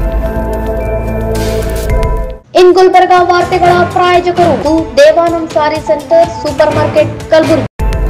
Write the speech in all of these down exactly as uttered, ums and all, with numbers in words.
ಇನ್ ಗುಲ್ಬರ್ಗಾ ವಾರ್ತೆಗಳ ಪ್ರಾಯೋಜಕರು Devanand sari centre super market Kalaburagi.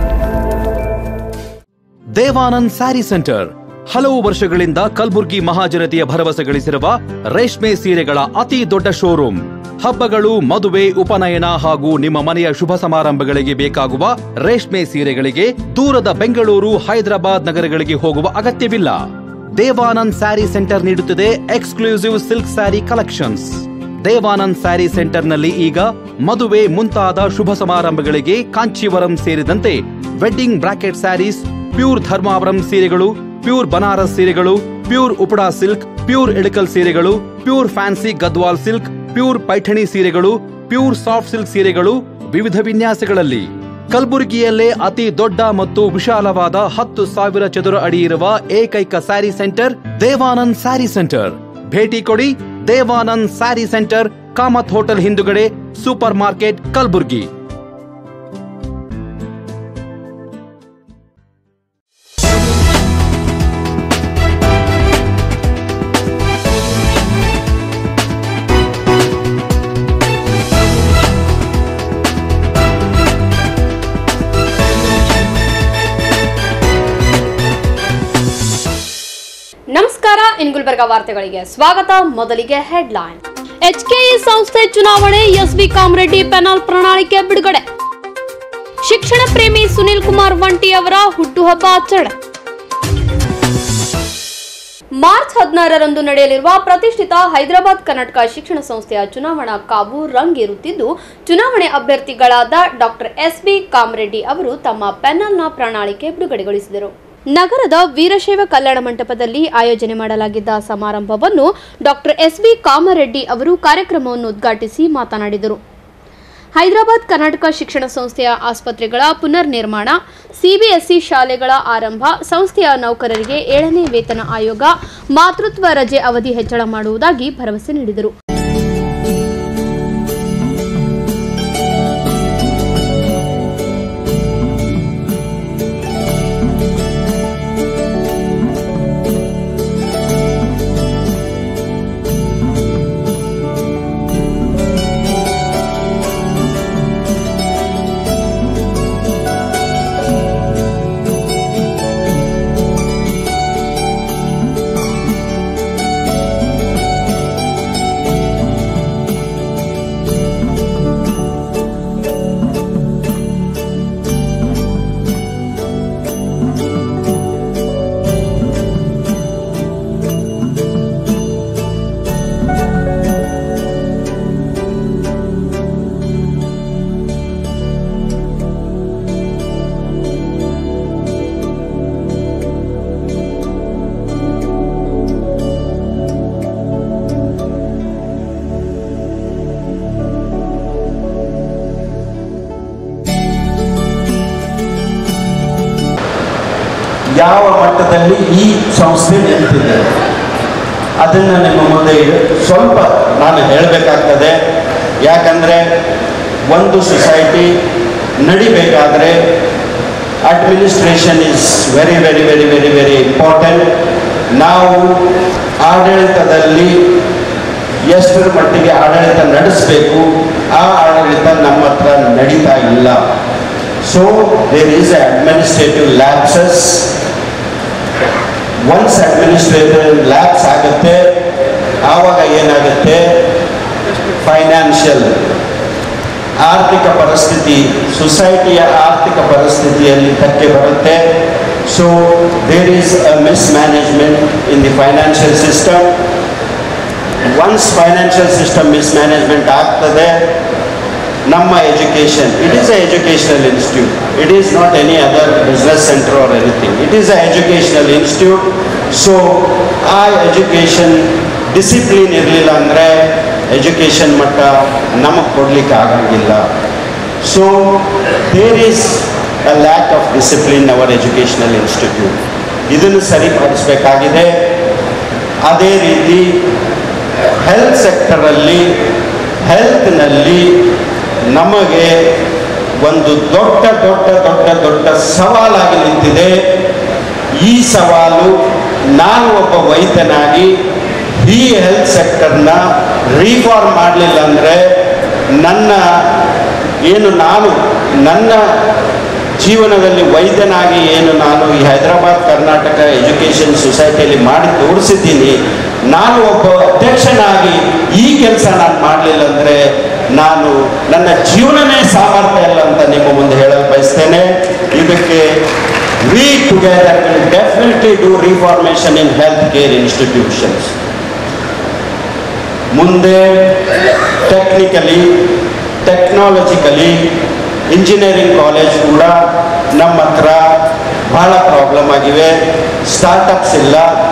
Devanand sari centre ಹಲವು ವರ್ಷಗಳಿಂದ ಕಲಬುರ್ಗಿ ಮಹಾಜನತೆಯ ಭರವಸೆ ಗಳಿಸಿರುವ ರೇಷ್ಮೆ ಸೀರೆಗಳ ಅತಿ ದೊಡ್ಡ ಶೋರೂಮ್. ಹಬ್ಬಗಳು, ಮದುವೆ, ಉಪನಯನ ಹಾಗೂ ನಿಮ್ಮ ಮನೆಯ ಶುಭ ಸಮಾರಂಭಗಳಿಗೆ ಬೇಕಾಗುವ ರೇಷ್ಮೆ ಸೀರೆಗಳಿಗೆ ದೂರದ ಬೆಂಗಳೂರು, ಹೈದರಾಬಾದ್ ನಗರಗಳಿಗೆ ಹೋಗುವ ಅಗತ್ಯವಿಲ್ಲ. ದೇವಾನಂದ್ ಸ್ಯಾರಿ ಸೆಂಟರ್ ನೀಡುತ್ತಿದೆ exclusive silk sari collections. Devanand sari ಸೆಂಟರ್ನಲ್ಲಿ ಈಗ ಮದುವೆ ಮುಂತಾದ ಶುಭ ಸಮಾರಂಭಗಳಿಗೆ ಕಾಂಚೀವರಂ ಸೇರಿದಂತೆ wedding brocade sarees, pure Dharmavaram ಸೀರೆಗಳು, ಪ್ಯೂರ್ ಬನಾರಸ್ ಸೀರೆಗಳು, pure Uppada silk, pure Ilkal ಸೀರೆಗಳು, pure fancy Gadwal silk, pure Paithani ಸೀರೆಗಳು, ಪ್ಯೂರ್ ಸಾಫ್ಟ್ ಸಿಲ್ಕ್ ಸೀರೆಗಳು ವಿವಿಧ ವಿನ್ಯಾಸಗಳಲ್ಲಿ. ಕಲಬುರಗಿಯಲ್ಲೇ ಅತಿ ದೊಡ್ಡ ಮತ್ತು ವಿಶಾಲವಾದ ಹತ್ತು ಸಾವಿರ ಚದುರ ಅಡಿ ಇರುವ ಏಕೈಕ ಸ್ಯಾರಿ ಸೆಂಟರ್ ದೇವಾನಂದ್ ಸ್ಯಾರಿ ಸೆಂಟರ್. ಭೇಟಿ ಕೊಡಿ. ದೇವಾನಂದ್ ಸ್ಯಾರಿ ಸೆಂಟರ್, ಕಾಮತ್ ಹೋಟೆಲ್ ಹಿಂದುಗಡೆ, ಸೂಪರ್ ಮಾರ್ಕೆಟ್, ಕಲಬುರ್ಗಿ. ನಮಸ್ಕಾರ, ಇನ್ ಗುಲ್ಬರ್ಗಾ ವಾರ್ತೆಗಳಿಗೆ ಸ್ವಾಗತ. ಮೊದಲಿಗೆ ಹೆಡ್ಲೈನ್. ಎಚ್ಕೆಇ ಸಂಸ್ಥೆ ಚುನಾವಣೆ, ಎಸ್ಬಿ ಕಾಮರೆಡ್ಡಿ ಪೆನಲ್ ಪ್ರಣಾಳಿಕೆ ಬಿಡುಗಡೆ. ಶಿಕ್ಷಣ ಪ್ರೇಮಿ ಸುನಿಲ್ ಕುಮಾರ್ ವಂಟಿ ಅವರ ಹುಟ್ಟುಹಬ್ಬ ಆಚರಣೆ. ಮಾರ್ಚ್ ಹದಿನಾರರಂದು ನಡೆಯಲಿರುವ ಪ್ರತಿಷ್ಠಿತ ಹೈದರಾಬಾದ್ ಕರ್ನಾಟಕ ಶಿಕ್ಷಣ ಸಂಸ್ಥೆಯ ಚುನಾವಣಾ ಕಾವು ರಂಗೇರುತ್ತಿದ್ದು, ಚುನಾವಣೆ ಅಭ್ಯರ್ಥಿಗಳಾದ ಡಾಕ್ಟರ್ ಎಸ್ಬಿ ಕಾಮರೆಡ್ಡಿ ಅವರು ತಮ್ಮ ಪೆನಲ್ನ ಪ್ರಣಾಳಿಕೆ ಬಿಡುಗಡೆಗೊಳಿಸಿದರು. ನಗರದ ವೀರಶೈವ ಕಲ್ಯಾಣ ಮಂಟಪದಲ್ಲಿ ಆಯೋಜನೆ ಮಾಡಲಾಗಿದ್ದ ಸಮಾರಂಭವನ್ನು ಡಾಕ್ಟರ್ ಎಸ್ಬಿ ಕಾಮರೆಡ್ಡಿ ಅವರು ಕಾರ್ಯಕ್ರಮವನ್ನು ಉದ್ಘಾಟಿಸಿ ಮಾತನಾಡಿದರು. ಹೈದರಾಬಾದ್ ಕರ್ನಾಟಕ ಶಿಕ್ಷಣ ಸಂಸ್ಥೆಯ ಆಸ್ಪತ್ರೆಗಳ ಪುನರ್ ನಿರ್ಮಾಣ, ಸಿಬಿಎಸ್ಇ ಶಾಲೆಗಳ ಆರಂಭ, ಸಂಸ್ಥೆಯ ನೌಕರರಿಗೆ ಏಳನೇ ವೇತನ ಆಯೋಗ, ಮಾತೃತ್ವ ರಜೆ ಅವಧಿ ಹೆಚ್ಚಳ ಮಾಡುವುದಾಗಿ ಭರವಸೆ ನೀಡಿದರು. ಯಾವ ಮಟ್ಟದಲ್ಲಿ ಈ ಸಂಸ್ಥೆ ನಿಂತಿದೆ ಅದನ್ನು ನಿಮ್ಮ ಮುಂದೆ ಸ್ವಲ್ಪ ನಾನು ಹೇಳಬೇಕಾಗ್ತದೆ. ಯಾಕಂದರೆ ಒಂದು ಸೊಸೈಟಿ ನಡಿಬೇಕಾದರೆ administration is very very very very very important. ನಾವು ಆಡಳಿತದಲ್ಲಿ ಎಷ್ಟರ ಮಟ್ಟಿಗೆ ಆಡಳಿತ ನಡೆಸಬೇಕು, ಆ ಆಡಳಿತ ನಮ್ಮ ಹತ್ರ ನಡೀತಾ ಇಲ್ಲ. So there is a administrative lapses. Once administrative lapse ಆಗುತ್ತೆ, ಆವಾಗ ಏನಾಗುತ್ತೆ, ಫೈನಾನ್ಷಿಯಲ್ ಆರ್ಥಿಕ ಪರಿಸ್ಥಿತಿ, ಸೊಸೈಟಿಯ ಆರ್ಥಿಕ ಪರಿಸ್ಥಿತಿಯಲ್ಲಿ ಧಕ್ಕೆ ಬರುತ್ತೆ. So there is a mismanagement in the financial system. Once financial system mismanagement ಆಗ್ತದೆ, ನಮ್ಮ education, it is a educational institute, it is not any other business centre or anything, it is a educational institute. So ಆ education discipline ಇರಲಿಲ್ಲ ಅಂದರೆ education ಮಟ್ಟ ನಮಗೆ ಕೊಡಲಿಕ್ಕೆ ಆಗಂಗಿಲ್ಲ. So there is a lack of discipline our educational institute. ಇದನ್ನು ಸರಿಪಡಿಸಬೇಕಾಗಿದೆ. ಅದೇ ರೀತಿ ಹೆಲ್ತ್ ಸೆಕ್ಟರಲ್ಲಿ, ಹೆಲ್ತ್ನಲ್ಲಿ ನಮಗೆ ಒಂದು ದೊಡ್ಡ ದೊಡ್ಡ ದೊಡ್ಡ ದೊಡ್ಡ ಸವಾಲಾಗಿ ನಿಂತಿದೆ. ಈ ಸವಾಲು ನಾನು ಒಬ್ಬ ವೈದ್ಯನಾಗಿ ಈ ಹೆಲ್ತ್ ಸೆಕ್ಟರ್ನ ರೀಫಾರ್ಮ್ ಮಾಡಲಿಲ್ಲ ಅಂದರೆ ನನ್ನ ಏನು ನಾನು ನನ್ನ ಜೀವನದಲ್ಲಿ ವೈದ್ಯನಾಗಿ ಏನು ನಾನು ಈ ಹೈದರಾಬಾದ್ ಕರ್ನಾಟಕ ಎಜುಕೇಷನ್ ಸೊಸೈಟಿಯಲ್ಲಿ ಮಾಡಿ ತೋರಿಸಿದ್ದೀನಿ, ನಾನು ಒಬ್ಬ ಅಧ್ಯಕ್ಷನಾಗಿ ಈ ಕೆಲಸ ನಾನು ಮಾಡಲಿಲ್ಲ ಅಂದರೆ ನಾನು ನನ್ನ ಜೀವನನೇ ಸಾಮರ್ಥ್ಯ ಇಲ್ಲ ಅಂತ ನಿಮ್ಮ ಮುಂದೆ ಹೇಳಲು ಬಯಸ್ತೇನೆ. ಇದಕ್ಕೆ we together will definitely do reformation in healthcare institutions. ಮುಂದೆ ಟೆಕ್ನಿಕಲಿ ಟೆಕ್ನಾಲಜಿಕಲಿ ಇಂಜಿನಿಯರಿಂಗ್ ಕಾಲೇಜ್ ಕೂಡ ನಮ್ಮ ಹತ್ರ ಭಾಳ ಪ್ರಾಬ್ಲಮ್ ಆಗಿವೆ. ಸ್ಟಾರ್ಟಪ್ಸ್ ಇಲ್ಲ,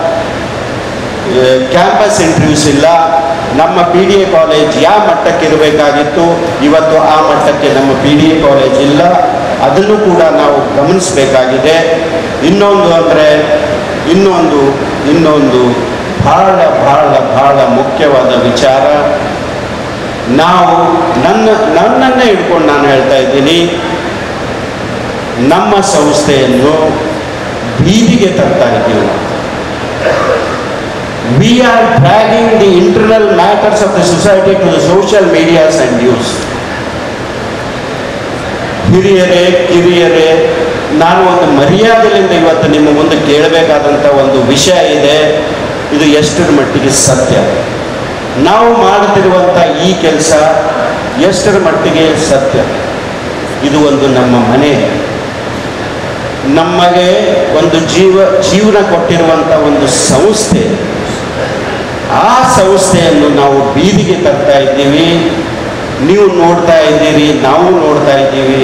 ಕ್ಯಾಂಪಸ್ ಇಂಟರ್ವ್ಯೂಸ್ ಇಲ್ಲ. ನಮ್ಮ ಪಿ ಡಿ ಎ ಕಾಲೇಜ್ ಯಾವ ಮಟ್ಟಕ್ಕೆ ಇರಬೇಕಾಗಿತ್ತು ಇವತ್ತು ಆ ಮಟ್ಟಕ್ಕೆ ನಮ್ಮ ಪಿ ಡಿ ಎ ಕಾಲೇಜ್ ಇಲ್ಲ. ಅದನ್ನು ಕೂಡ ನಾವು ಗಮನಿಸಬೇಕಾಗಿದೆ. ಇನ್ನೊಂದು ಅಂದರೆ ಇನ್ನೊಂದು ಇನ್ನೊಂದು ಭಾಳ ಭಾಳ ಭಾಳ ಮುಖ್ಯವಾದ ವಿಚಾರ, ನಾವು ನನ್ನ ನನ್ನನ್ನೇ ಹಿಡ್ಕೊಂಡು ನಾನು ಹೇಳ್ತಾ ಇದ್ದೀನಿ, ನಮ್ಮ ಸಂಸ್ಥೆಯನ್ನು ಬೀದಿಗೆ ತರ್ತಾ ಇದ್ದೀವಿ. We are dragging the internal matters of the society to the social medias and news. ಹಿರಿಯರೇ ಕಿರಿಯರೇ, ನಾನು ಒಂದು ಮರ್ಯಾದೆಯಿಂದ ಇವತ್ತು ನಿಮ್ಮ ಮುಂದೆ ಕೇಳಬೇಕಾದಂಥ ಒಂದು ವಿಷಯ ಇದೆ. ಇದು ಎಷ್ಟರ ಮಟ್ಟಿಗೆ ಸತ್ಯ? ನಾವು ಮಾಡುತ್ತಿರುವಂಥ ಈ ಕೆಲಸ ಎಷ್ಟರ ಮಟ್ಟಿಗೆ ಸತ್ಯ? ಇದು ಒಂದು ನಮ್ಮ ಮನೆ, ನಮಗೆ ಒಂದು ಜೀವ ಜೀವನ ಕೊಟ್ಟಿರುವಂಥ ಒಂದು ಸಂಸ್ಥೆ. ಆ ಸಂಸ್ಥೆಯನ್ನು ನಾವು ಬೀದಿಗೆ ತರ್ತಾ ಇದ್ದೀವಿ. ನೀವು ನೋಡ್ತಾ ಇದ್ದೀರಿ, ನಾವು ನೋಡ್ತಾ ಇದ್ದೀವಿ.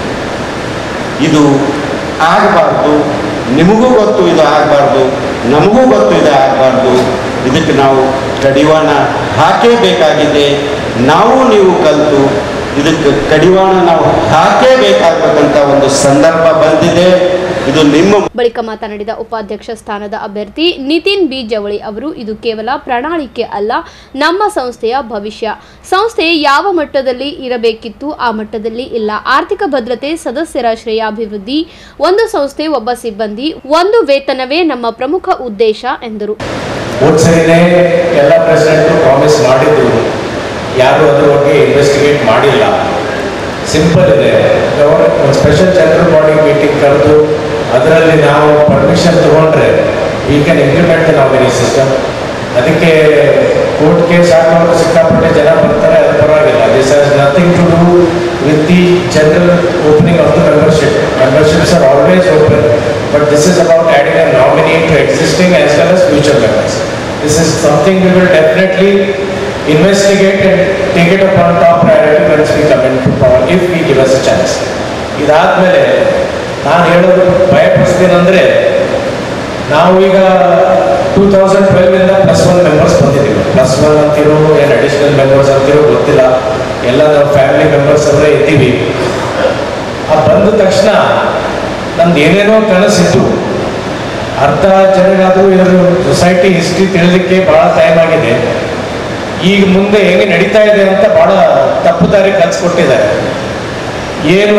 ಇದು ಆಗಬಾರ್ದು. ನಿಮಗೂ ಗೊತ್ತು ಇದು ಆಗಬಾರ್ದು, ನಮಗೂ ಗೊತ್ತು ಇದು ಆಗಬಾರ್ದು. ಇದಕ್ಕೆ ನಾವು ಕಡಿವಾಣ ಹಾಕೇಬೇಕಾಗಿದೆ. ನಾವು ನೀವು ಕಲಿತು ಇದಕ್ಕೆ ಕಡಿವಾಣ ನಾವು ಹಾಕೇಬೇಕಾಗಬೇಕಂತ ಒಂದು ಸಂದರ್ಭ ಬಂದಿದೆ. ಇದು ನಿಮ್ಮ ಬಳಿಕ ಮಾತನಾಡಿದ ಉಪಾಧ್ಯಕ್ಷ ಸ್ಥಾನದ ಅಭ್ಯರ್ಥಿ ನಿತಿನ್ ಬಿ ಜವಳಿ ಅವರು, ಇದು ಕೇವಲ ಪ್ರಣಾಳಿಕೆ ಅಲ್ಲ, ನಮ್ಮ ಸಂಸ್ಥೆಯ ಭವಿಷ್ಯ. ಸಂಸ್ಥೆ ಯಾವ ಮಟ್ಟದಲ್ಲಿ ಇರಬೇಕಿತ್ತು ಆ ಮಟ್ಟದಲ್ಲಿ ಇಲ್ಲ. ಆರ್ಥಿಕ ಭದ್ರತೆ, ಸದಸ್ಯರ ಶ್ರೇಯಾಭಿವೃದ್ಧಿ, ಒಂದು ಸಂಸ್ಥೆ, ಒಬ್ಬ ಸಿಬ್ಬಂದಿ, ಒಂದು ವೇತನವೇ ನಮ್ಮ ಪ್ರಮುಖ ಉದ್ದೇಶ ಎಂದರು. ಎಲ್ಲ ಪ್ರೆಸಿಡೆಂಟ್ ಪ್ರಾಮಿಸ್ ಮಾಡಿದ್ರು, ಯಾರು ಅದ್ರ ಬಗ್ಗೆ ಇನ್ವೆಸ್ಟಿಗೇಟ್ ಮಾಡಿಲ್ಲ. ಸಿಂಪಲ್ ಇದೆ, ಒಂದು ಸ್ಪೆಷಲ್ ಜನರಲ್ ಬಾಡಿ ಮೀಟಿಂಗ್ ಕರೆದು ಅದರಲ್ಲಿ ನಾವು ಪರ್ಮಿಷನ್ ತಗೊಂಡ್ರೆ we can implement the nominee system. ಅದಕ್ಕೆ ಕೋರ್ಟ್ ಕೇಸ್ ಹಾಕೋರು ಸಿಕ್ಕಾಪಟ್ಟೆ ಜನ ಬರ್ತಾರೆ, ಅದು ಪರವಾಗಿಲ್ಲ. This has nothing to do with the general opening of the membership. Memberships are always open, but this is about adding a nominee to existing as well as future members. This is something we will definitely investigate and take it up on top priority once we come into power, if we give us a chance. ಇದಾದಮೇಲೆ ನಾನು ಹೇಳೋದು ಭಯಪಡಿಸ್ತೀನಂದರೆ, ನಾವು ಈಗ two thousand ಟ್ವೆಲ್ವಿಂದ plus one members ಬಂದಿದ್ದೀವಿ. Plus one ಅಂತಿರೋ ಏನು ಅಡಿಷನಲ್ ಮೆಂಬರ್ಸ್ ಅಂತಿರೋ ಗೊತ್ತಿಲ್ಲ, ಎಲ್ಲ ನಾವು ಫ್ಯಾಮಿಲಿ ಮೆಂಬರ್ಸ್ ಅವರೇ ಇದ್ದೀವಿ. ಆ ಬಂದ ತಕ್ಷಣ ನಮ್ದು ಏನೇನೋ ಕನಸಿತ್ತು. ಅರ್ಧ ಜನಗಾದರೂ ಇದರ ಸೊಸೈಟಿ ಹಿಸ್ಟ್ರಿ ತಿಳಿಲಿಕ್ಕೆ ಭಾಳ ಟೈಮ್ ಆಗಿದೆ. ಈಗ ಮುಂದೆ ಹೇಗೆ ನಡೀತಾ ಇದೆ ಅಂತ ಭಾಳ ತಪ್ಪು ದಾರಿ ಕಲಿಸ್ಕೊಟ್ಟಿದ್ದಾರೆ. ಏನು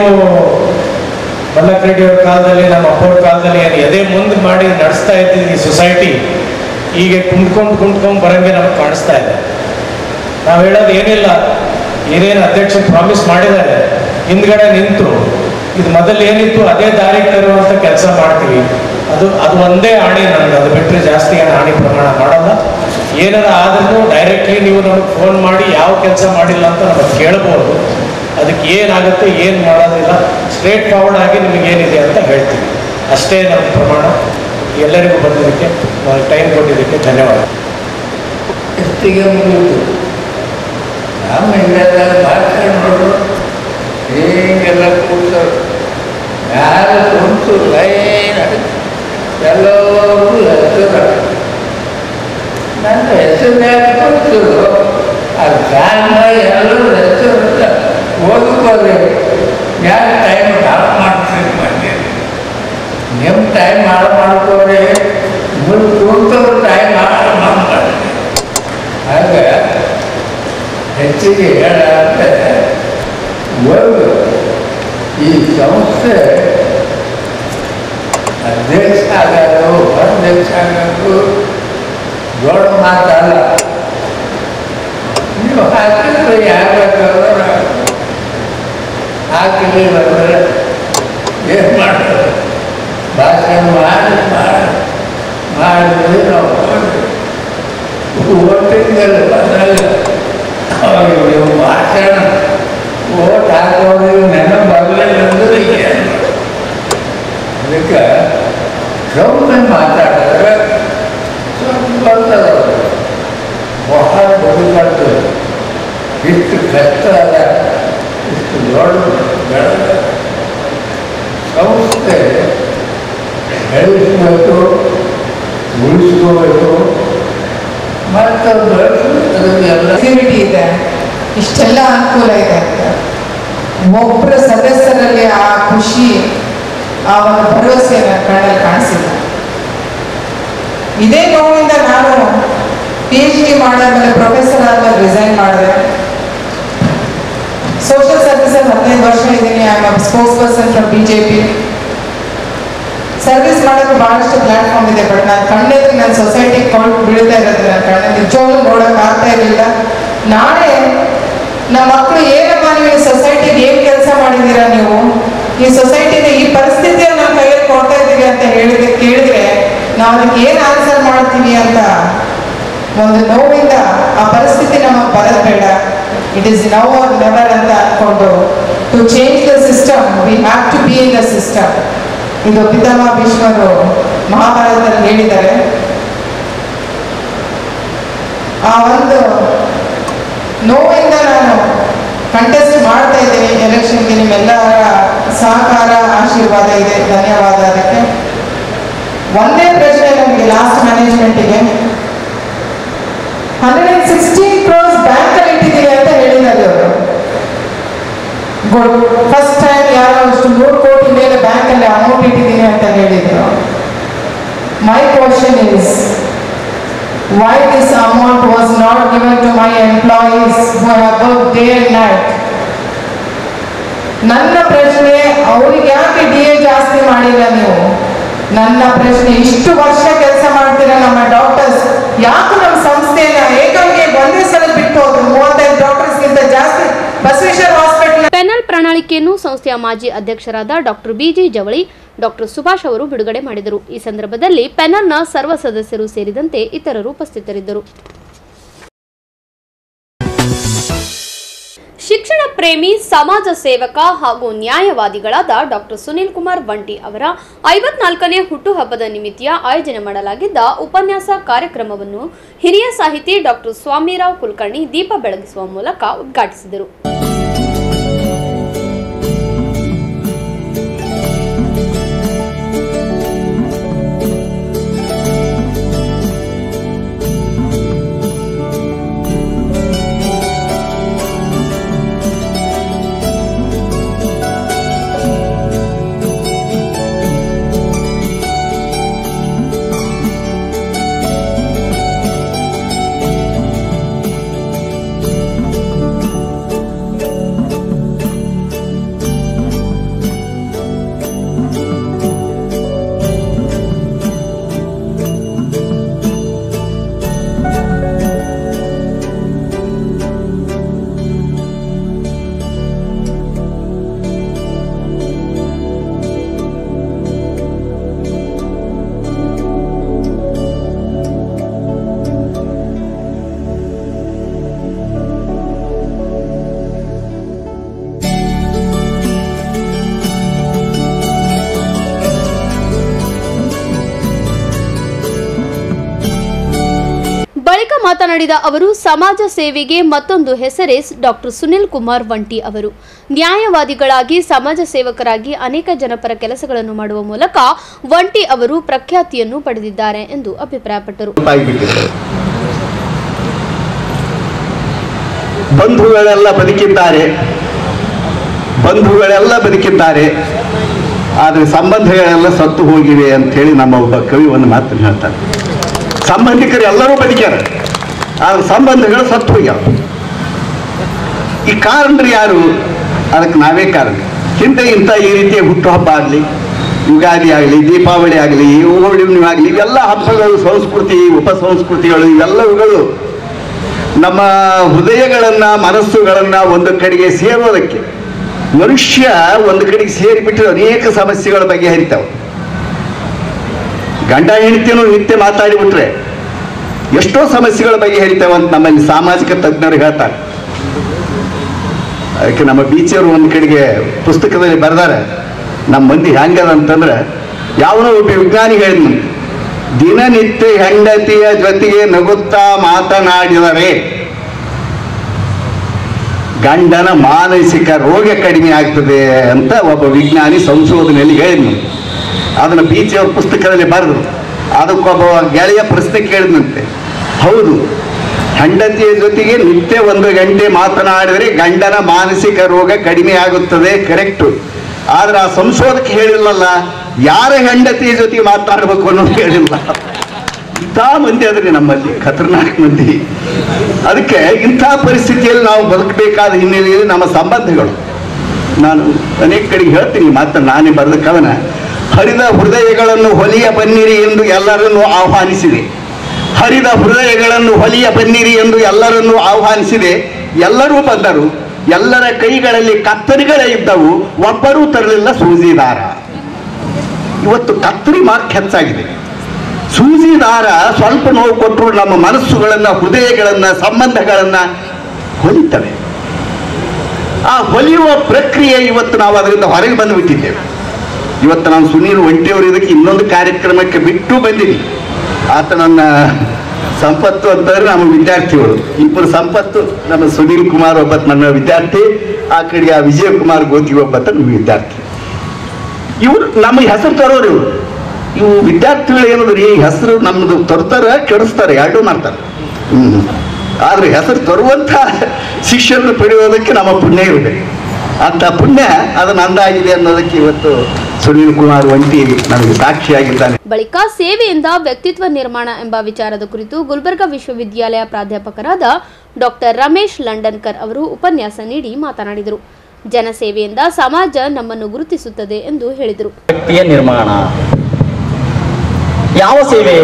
ಮಲ್ಲಕ್ ರೆಡ್ಡಿ ಅವ್ರ ಕಾಲದಲ್ಲಿ, ನಮ್ಮ ಅಪ್ಪವ್ರ ಕಾಲದಲ್ಲಿ ಏನು ಎದೆ ಮುಂದೆ ಮಾಡಿ ನಡೆಸ್ತಾ ಇದ್ದೀವಿ ಈ ಸೊಸೈಟಿ, ಈಗ ಕುಂಡ್ಕೊಂಡು ಕುಂಡ್ಕೊಂಡು ಬರೋಂಗೆ ನಮಗೆ ಕಾಣಿಸ್ತಾ ಇದೆ. ನಾವು ಹೇಳೋದು ಏನಿಲ್ಲ, ಏನೇನು ಅಧ್ಯಕ್ಷ ಪ್ರಾಮಿಸ್ ಮಾಡಿದ್ದಾರೆ ಹಿಂದ್ಗಡೆ ನಿಂತು ಇದು ಮೊದಲು ಏನಿತ್ತು ಅದೇ ದಾರಿಗೆ ತರುವಂಥ ಕೆಲಸ ಮಾಡ್ತೀವಿ. ಅದು ಅದು ಒಂದೇ ಆಣಿ ನನಗೆ, ಅದು ಬಿಟ್ಟರೆ ಜಾಸ್ತಿ ಏನು ಆಣಿ ಪ್ರಮಾಣ ಮಾಡಲ್ಲ. ಏನಾರ ಆದ್ರೂ ಡೈರೆಕ್ಟ್ಲಿ ನೀವು ನಮಗೆ ಫೋನ್ ಮಾಡಿ ಯಾವ ಕೆಲಸ ಮಾಡಿಲ್ಲ ಅಂತ ನಮಗೆ ಕೇಳ್ಬೋದು. ಅದಕ್ಕೆ ಏನಾಗುತ್ತೆ ಏನು ಮಾಡೋದಿಲ್ಲ, ಸ್ಟ್ರೇಟ್ ಫಾರ್ವರ್ಡ್ ಆಗಿ ನಿಮಗೇನಿದೆ ಅಂತ ಹೇಳ್ತೀವಿ. ಅಷ್ಟೇ ನಮ್ಮ ಪ್ರಮಾಣ. ಎಲ್ಲರಿಗೂ ಬಂದಿದ್ದಕ್ಕೆ, ಟೈಮ್ ಕೊಟ್ಟಿದ್ದಕ್ಕೆ ಧನ್ಯವಾದ. ಎಷ್ಟಿಗೆ ಮುಗಿತು ನಮ್ಮ ಹಿಂಗೆಲ್ಲ ಮಾತಾಡೋರು ಹೀಗೆಲ್ಲ ಕೂಡ್ತಾರೆ. ಯಾರು ಕುಂತು ಲೈನ್ ಎಲ್ಲರೂ ಹೆಸರು ನನ್ನ ಹೆಸರು ಕೊಡ್ತಿದ್ರು. ಅದು ಕಾರಣ ಎಲ್ಲರೂ ಹೆಸರು ಓದ್ಕೋರಿ. ಯಾರು ಟೈಮ್ ಹಾಳು ಮಾಡ್ತೀರಿ ಮಂದಿ, ನಿಮ್ಮ ಟೈಮ್ ಹಾಳು ಮಾಡ್ಕೋರಿ, ನೀವು ಕುಂತವ್ರು ಟೈಮ್ ಹಾಳು ಮಾಡ್ತಾರೆ. ಹಾಗೆ ಹೆಚ್ಚಿಗೆ ಹೇಳಂತೆ ಒಂದು ಈ ಸಂಸ್ಥೆ ಅಧ್ಯಕ್ಷ ಆಗೋದು, ಅಧ್ಯಕ್ಷ ಆಗೋದು ದೊಡ್ಡ ಮಾತಲ್ಲ. ನೀವು ಹಾಕಿದ್ರೆ ಯಾರು ಬೇಕಾದ್ರೆ ಹಾಕಲಿಲ್ಲ ಅಂದರೆ ಏನು ಮಾಡೋದು? ಭಾಷಣ ಮಾಡಿ ಮಾಡಿ ಮಾಡಿದ್ವಿ ನಾವು ಓಟಿಂಗಲ್ಲಿ ಬಂದಾಗ ಅವ್ರಿಗೆ ನೀವು ಭಾಷಣ ಓಟ್ ಹಾಕೋರಿಗೆ ನೆನಪಾಗಲಿಲ್ಲ ಅಂದರೆ ಏನು? ಅದಕ್ಕೆ ಸುಮ್ಮನೆ ಮಾತಾಡಿದ್ರೆ ಸ್ವಲ್ಪ ಬರ್ತದೆ. ಬಹಳ ಬದುಕಾಗ್ತದೆ. ಇಷ್ಟು ಕಷ್ಟ ಅದ, ಇಷ್ಟು ದೊಡ್ಡ ಬೆಳೆದ ಸಂಸ್ಥೆ ಬೆಳೆಸಬೇಕು, ಉಳಿಸ್ಕೋಬೇಕು, ಮತ್ತು ಬೆಳೆಸೋದ್ರಲ್ಲಿ ಆಕ್ಟಿವಿಟಿ ಇದೆ, ಇಷ್ಟೆಲ್ಲ ಅನುಕೂಲ ಇದೆ ಅಂತ ಒಬ್ಬರ ಸದಸ್ಯರಲ್ಲಿ ಆ ಖುಷಿ, ಆ ಒಂದು ಭರವಸೆಯನ್ನು ಕಣ್ಣಲ್ಲಿ ಕಾಣಿಸಿಲ್ಲ. ಇದೇ ನೋವಿಂದ ನಾನು ಪಿ ಎಚ್ ಡಿ ಮಾಡಾದ್ಮೇಲೆ ಪ್ರೊಫೆಸರ್ ಆದ್ಮೇಲೆ ರಿಸೈನ್ ಮಾಡಿದೆ. ಸೋಷಿಯಲ್ ಸರ್ವಿಸಲ್ಲಿ ಹದಿನೈದು ವರ್ಷ ಇದ್ದೀನಿ. I am spokesperson from B J P. Service ಮಾಡೋಕ್ಕೆ ಭಾಳಷ್ಟು ಪ್ಲಾಟ್ಫಾರ್ಮ್ ಇದೆ, ಬಟ್ ನಾನು ಕಣ್ಣೆದ್ರೆ ನನ್ನ ಸೊಸೈಟಿಗೆ ಕೊಂಡು ಬೀಳ್ತಾ ಇರೋದು ನನ್ನ ಕಣ್ಣ ನಿಜವಾಗ್ಲೂ ನೋಡೋಕೆ ಆಗ್ತಾ ಇರಲಿಲ್ಲ. ನಾಳೆ ನಮ್ಮ ಮಕ್ಕಳು ಏನಪ್ಪ ನೀವು ಈ ಸೊಸೈಟಿಗೆ ಏನು ಕೆಲಸ ಮಾಡಿದ್ದೀರಾ, ನೀವು ಈ ಸೊಸೈಟಿಗೆ ಈ ಪರಿಸ್ಥಿತಿಯನ್ನು ನಮ್ಮ ಕೈಯಲ್ಲಿ ಕೊಡ್ತಾ ಇದ್ದೀವಿ ಅಂತ ಹೇಳಿದ್ರೆ ಕೇಳಿದ್ರೆ ನಾವು ಅದಕ್ಕೆ ಏನು ಆನ್ಸರ್ ಮಾಡ್ತೀವಿ ಅಂತ ಒಂದು ನೋವಿಂದ ಆ ಪರಿಸ್ಥಿತಿ ನಮಗೆ ಬರೋದು ಬೇಡ. It is now or never ಅಂತ ಅಂದ್ಕೊಂಡು to change the system we have to be in the system. ಇದು ಪಿತಾಮಹ ಭೀಷ್ಮರು ಮಹಾಭಾರತದಲ್ಲಿ ಹೇಳಿದ್ದಾರೆ. ಆ ಒಂದು ನೋವಿಂದ ನಾನು ಕಂಟೆಸ್ಟ್ ಮಾಡ್ತಾ ಇದ್ದೀನಿ ಎಲೆಕ್ಷನ್ಗೆ. ನಿಮ್ಮೆಲ್ಲರ ಸಹಕಾರ ಆಶೀರ್ವಾದ ಇದೆ, ಧನ್ಯವಾದ. ಅದಕ್ಕೆ ಒಂದೇ ಪ್ರಶ್ನೆ ನನಗೆ ಲಾಸ್ಟ್ ಮ್ಯಾನೇಜ್ಮೆಂಟಿಗೆ, ಹಂಡ್ರೆಡ್ ಅಂಡ್ ಸಿಕ್ಸ್ಟೀನ್ ಕ್ರೋರ್ಸ್ ಬ್ಯಾಂಕಲ್ಲಿ ಇಟ್ಟಿದ್ದೀವಿ ಅಂತ ಹೇಳಿದ್ದಾರೆ ಅವರು. ಗುಡ್, ಫಸ್ಟ್ ಟೈಮ್ ಯಾರೋ ಅಷ್ಟು ನೂರು ಕೋಟಿ ಮೇಲೆ ಬ್ಯಾಂಕಲ್ಲಿ ಅಮೌಂಟ್ ಇಟ್ಟಿದ್ದೀನಿ ಅಂತ ಹೇಳಿದ್ರು. My question is why this amount was not given to my employees who have worked day and night? ನನ್ನ ಪ್ರಶ್ನೆ, ಅವ್ರಿಗೆ ಯಾಕೆ ಡಿ ಎ ಜಾಸ್ತಿ ಮಾಡಿಲ್ಲ ನೀವು? ನನ್ನ ಪ್ರಶ್ನೆ, ಇಷ್ಟು ವರ್ಷ ಕೆಲಸ ಮಾಡ್ತೀರಾ ನಮ್ಮ ಡಾಕ್ಟರ್ಸ್, ಯಾಕೆ ನಮ್ಮ ಸಂಸ್ಥೆನ ಏಕಾಂಗಿ ಒಂದೇ ಸಲ ಬಿಟ್ಟು ಹೋದ್ರು? ಮೂವತ್ತೈದು ಡಾಕ್ಟರ್ಸ್ಗಿಂತ ಜಾಸ್ತಿ ಬಸವೇಶ್ವರ ಹಾಸ್ಪಿಟಲ್. ಪೆನಲ್ ಪ್ರಣಾಳಿಕೆಯನ್ನು ಸಂಸ್ಥೆಯ ಮಾಜಿ ಅಧ್ಯಕ್ಷರಾದ doctor BG Javali, doctor Subhash ಅವರು ಬಿಡುಗಡೆ ಮಾಡಿದರು. ಈ ಸಂದರ್ಭದಲ್ಲಿ ಪೆನಲ್ನ ಸರ್ವ ಸದಸ್ಯರು ಸೇರಿದಂತೆ ಇತರರು ಉಪಸ್ಥಿತರಿದ್ದರು. ಶಿಕ್ಷಣ ಪ್ರೇಮಿ, ಸಮಾಜ ಸೇವಕ ಹಾಗೂ ನ್ಯಾಯವಾದಿಗಳಾದ ಡಾಕ್ಟರ್ ಸುನೀಲ್ ಕುಮಾರ್ ವಂಟಿ ಅವರ ಐವತ್ನಾಲ್ಕನೇ ಹುಟ್ಟುಹಬ್ಬದ ನಿಮಿತ್ತ ಆಯೋಜನೆ ಮಾಡಲಾಗಿದ್ದ ಉಪನ್ಯಾಸ ಕಾರ್ಯಕ್ರಮವನ್ನು ಹಿರಿಯ ಸಾಹಿತಿ ಡಾಕ್ಟರ್ ಸ್ವಾಮಿರಾವ್ ಕುಲಕರ್ಣಿ ದೀಪ ಬೆಳಗಿಸುವ ಮೂಲಕ ಉದ್ಘಾಟಿಸಿದರು. ಮಾತನಾಡಿದ ಅವರು, ಸಮಾಜ ಸೇವೆಗೆ ಮತ್ತೊಂದು ಹೆಸರೇ ಡಾಕ್ಟರ್ ಸುನೀಲ್ ಕುಮಾರ್ ವಂಟಿ ಅವರು. ನ್ಯಾಯವಾದಿಗಳಾಗಿ, ಸಮಾಜ ಸೇವಕರಾಗಿ ಅನೇಕ ಜನಪರ ಕೆಲಸಗಳನ್ನು ಮಾಡುವ ಮೂಲಕ ವಂಟಿ ಅವರು ಪ್ರಖ್ಯಾತಿಯನ್ನು ಪಡೆದಿದ್ದಾರೆ ಎಂದು ಅಭಿಪ್ರಾಯಪಟ್ಟರು. ಬಂಧುಗಳೆಲ್ಲ ಬದುಕಿದ್ದಾರೆ ಬಂಧುಗಳೆಲ್ಲ ಬದುಕಿದ್ದಾರೆ ಆದರೆ ಸಂಬಂಧಗಳೆಲ್ಲ ಸತ್ತು ಹೋಗಿವೆ ಅಂತ ಹೇಳಿ ನಮ್ಮ ಒಬ್ಬ ಕವಿ ಒಂದು ಮಾತನ್ನು ಹೇಳ್ತಾರೆ. ಸಂಬಂಧಿಕರು ಎಲ್ಲರೂ ಬದುಕ್ಯಾರ, ಆದ್ರೆ ಸಂಬಂಧಗಳು ಸತ್ತು ಹೋಗ್ಯಾವ. ಈ ಕಾರಣರು ಯಾರು? ಅದಕ್ಕೆ ನಾವೇ ಕಾರಣ. ಹಿಂದೆ ಇಂಥ ಈ ರೀತಿಯ ಹುಟ್ಟುಹಬ್ಬ ಆಗಲಿ, ಯುಗಾದಿ ಆಗಲಿ, ದೀಪಾವಳಿ ಆಗಲಿ, ಹೋಳಿ ಹುಣ್ಣಿಮೆ ಆಗಲಿ, ಇವೆಲ್ಲ ಹಬ್ಬಗಳು, ಸಂಸ್ಕೃತಿ, ಉಪ ಸಂಸ್ಕೃತಿಗಳು, ಇವೆಲ್ಲವುಗಳು ನಮ್ಮ ಹೃದಯಗಳನ್ನು, ಮನಸ್ಸುಗಳನ್ನು ಒಂದು ಕಡೆಗೆ ಸೇರೋದಕ್ಕೆ, ಮನುಷ್ಯ ಒಂದು ಕಡೆಗೆ ಸೇರಿಬಿಟ್ಟರೆ ಅನೇಕ ಸಮಸ್ಯೆಗಳ ಬಗೆಹರಿತಾವೆ. ಗಂಡ ಹೆಂಡತಿನೂ ನಿತ್ಯ ಮಾತಾಡಿಬಿಟ್ರೆ ಎಷ್ಟೋ ಸಮಸ್ಯೆಗಳ ಬಗೆಹರಿತಾವೆ ಅಂತ ನಮ್ಮಲ್ಲಿ ಸಾಮಾಜಿಕ ತಜ್ಞರು ಹೇಳ್ತಾರೆ. ಅದಕ್ಕೆ ನಮ್ಮ ಬೀಚಿಯವರು ಒಂದು ಕಡೆಗೆ ಪುಸ್ತಕದಲ್ಲಿ ಬರೆದಾರೆ, ನಮ್ಮ ಮಂದಿ ಹೆಂಗದ ಅಂತಂದ್ರೆ, ಯಾವನೋ ಒಬ್ಬ ವಿಜ್ಞಾನಿ ಹೇಳಿದ್ನು, ದಿನನಿತ್ಯ ಹೆಂಡತಿಯ ಜೊತೆಗೆ ನಗುತ್ತಾ ಮಾತನಾಡಿದರೆ ಗಂಡನ ಮಾನಸಿಕ ರೋಗ ಕಡಿಮೆ ಆಗ್ತದೆ ಅಂತ ಒಬ್ಬ ವಿಜ್ಞಾನಿ ಸಂಶೋಧನೆಯಲ್ಲಿ ಹೇಳಿದ್ನು. ಅದನ್ನು ಬೀಚಿಯವ್ರ ಪುಸ್ತಕದಲ್ಲಿ ಬರೆದ್ರು. ಅದಕ್ಕೊಬ್ಬ ಗೆಳೆಯ ಪ್ರಶ್ನೆ ಕೇಳಿದಂತೆ, ಹೌದು, ಹೆಂಡತಿಯ ಜೊತೆಗೆ ನಿತ್ಯ ಒಂದು ಗಂಟೆ ಮಾತನಾಡಿದರೆ ಗಂಡನ ಮಾನಸಿಕ ರೋಗ ಕಡಿಮೆ ಆಗುತ್ತದೆ, ಕರೆಕ್ಟು. ಆದ್ರೆ ಆ ಸಂಶೋಧಕ ಹೇಳಿಲ್ಲಲ್ಲ, ಯಾರ ಹೆಂಡತಿಯ ಜೊತೆಗೆ ಮಾತನಾಡಬೇಕು ಅನ್ನೋದು ಹೇಳಿಲ್ಲ. ಇಂಥ ಮಂದಿ ಅದ್ರಿ ನಮ್ಮಲ್ಲಿ, ಖತರ್ನಾಕ್ ಮಂದಿ. ಅದಕ್ಕೆ ಇಂಥ ಪರಿಸ್ಥಿತಿಯಲ್ಲಿ ನಾವು ಬದುಕಬೇಕಾದ ಹಿನ್ನೆಲೆಯಲ್ಲಿ ನಮ್ಮ ಸಂಬಂಧಗಳು, ನಾನು ಅನೇಕ ಕಡೆಗೆ ಹೇಳ್ತೀನಿ ಮಾತನ್ನು, ನಾನೇ ಬರೆದ ಕವನ, ಹರಿದ ಹೃದಯಗಳನ್ನು ಹೊಲಿಯ ಬನ್ನಿರಿ ಎಂದು ಎಲ್ಲರನ್ನು ಆಹ್ವಾನಿಸಿದೆ. ಹರಿದ ಹೃದಯಗಳನ್ನು ಹೊಲಿಯ ಬನ್ನಿರಿ ಎಂದು ಎಲ್ಲರನ್ನು ಆಹ್ವಾನಿಸಿದೆ. ಎಲ್ಲರೂ ಬಂದರು. ಎಲ್ಲರ ಕೈಗಳಲ್ಲಿ ಕತ್ತರಿಗಳೇ ಇದ್ದವು, ಒಬ್ಬರೂ ತರಲಿಲ್ಲ ಸೂಜಿ ದಾರ. ಇವತ್ತು ಕತ್ತರಿ ಮಾರ್ಕ್ ಹೆಚ್ಚಾಗಿದೆ. ಸೂಜಿ ದಾರ ಸ್ವಲ್ಪ ನೋವು ಕೊಟ್ಟರು ನಮ್ಮ ಮನಸ್ಸುಗಳನ್ನು, ಹೃದಯಗಳನ್ನು, ಸಂಬಂಧಗಳನ್ನು ಹೊಲಿತವೆ. ಆ ಹೊಲಿಯುವ ಪ್ರಕ್ರಿಯೆ ಇವತ್ತು ನಾವು ಅದರಿಂದ ಹೊರಗೆ ಬಂದುಬಿಟ್ಟಿದ್ದೇವೆ. ಇವತ್ತು ನಾನು ಸುನೀಲ್ ಒಂಟಿಯವರು ಇದಕ್ಕೆ ಇನ್ನೊಂದು ಕಾರ್ಯಕ್ರಮಕ್ಕೆ ಬಿಟ್ಟು ಬಂದಿದ್ದೀನಿ. ಆತ ನನ್ನ ಸಂಪತ್ತು ಅಂತಂದ್ರೆ ನಮ್ಮ ವಿದ್ಯಾರ್ಥಿಗಳು ಇಬ್ಬರು. ಸಂಪತ್ತು ನಮ್ಮ ಸುನೀಲ್ ಕುಮಾರ್ ಒಬ್ಬ ನನ್ನ ವಿದ್ಯಾರ್ಥಿ, ಆ ಕಡೆಗೆ ಆ ವಿಜಯ ಕುಮಾರ್ ಗೋತಿ ಒಬ್ಬ ನಮ್ಮ ವಿದ್ಯಾರ್ಥಿ. ಇವರು ನಮ್ಮ ಹೆಸರು ತರೋರು. ಇವರು ಇವು ವಿದ್ಯಾರ್ಥಿಗಳು ಏನಂದ್ರೆ ಈ ಹೆಸರು ನಮ್ಮದು ತರ್ತಾರೆ, ಕೆಡಿಸ್ತಾರೆ, ಎರಡೂ ಮಾಡ್ತಾರೆ. ಹ್ಮ್ ಆದ್ರೆ ಹೆಸರು ತರುವಂಥ ಶಿಷ್ಯರನ್ನು ಪಡೆಯೋದಕ್ಕೆ ನಮ್ಮ ಪುಣ್ಯ ಇರಬೇಕು. ಅಂತ ಪುಣ್ಯ ಅದು ನಂದಾಗಿದೆ ಅನ್ನೋದಕ್ಕೆ ಇವತ್ತು ಸುನೀಲ್ ಕುಮಾರ್ ಒಂಟಿ ನನಗೆ ಸಾಕ್ಷಿಯಾಗಿದ್ದಾನೆ. ಬಳಿಕ ಸೇವೆಯಿಂದ ವ್ಯಕ್ತಿತ್ವ ನಿರ್ಮಾಣ ಎಂಬ ವಿಚಾರದ ಕುರಿತು ಗುಲ್ಬರ್ಗಾ ವಿಶ್ವವಿದ್ಯಾಲಯ ಪ್ರಾಧ್ಯಾಪಕರಾದ ಡಾಕ್ಟರ್ ರಮೇಶ್ ಲಂಡನ್ಕರ್ ಅವರು ಉಪನ್ಯಾಸ ನೀಡಿ ಮಾತನಾಡಿದರು. ಜನಸೇವೆಯಿಂದ ಸಮಾಜ ನಮ್ಮನ್ನು ಗುರುತಿಸುತ್ತದೆ ಎಂದು ಹೇಳಿದರು. ವ್ಯಕ್ತಿಯ ನಿರ್ಮಾಣ ಯಾವ ಸೇವೆ?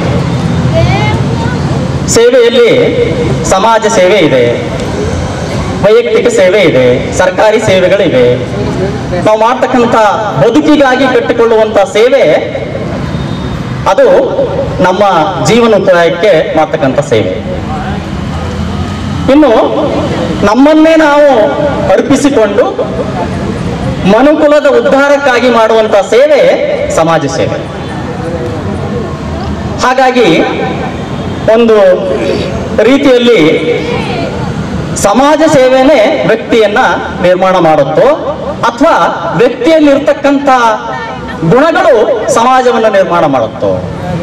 ಸೇವೆಯಲ್ಲಿ ಸಮಾಜ ಸೇವೆ ಇದೆ, ವೈಯಕ್ತಿಕ ಸೇವೆ ಇದೆ, ಸರ್ಕಾರಿ ಸೇವೆಗಳಿವೆ. ನಾವು ಮಾಡ್ತಕ್ಕಂಥ ಬದುಕಿಗಾಗಿ ಕಟ್ಟಿಕೊಳ್ಳುವಂಥ ಸೇವೆ ಅದು ನಮ್ಮ ಜೀವನೋಪಾಯಕ್ಕೆ ಮಾಡ್ತಕ್ಕಂಥ ಸೇವೆ. ಇನ್ನು ನಮ್ಮನ್ನೇ ನಾವು ಅರ್ಪಿಸಿಕೊಂಡು ಮನುಕುಲದ ಉದ್ಧಾರಕ್ಕಾಗಿ ಮಾಡುವಂಥ ಸೇವೆ ಸಮಾಜ ಸೇವೆ. ಹಾಗಾಗಿ ಒಂದು ರೀತಿಯಲ್ಲಿ ಸಮಾಜ ಸೇವೆನೇ ವ್ಯಕ್ತಿಯನ್ನ ನಿರ್ಮಾಣ ಮಾಡುತ್ತೋ ಅಥವಾ ವ್ಯಕ್ತಿಯಲ್ಲಿರ್ತಕ್ಕಂಥ ಗುಣಗಳು ಸಮಾಜವನ್ನು ನಿರ್ಮಾಣ ಮಾಡುತ್ತೋ?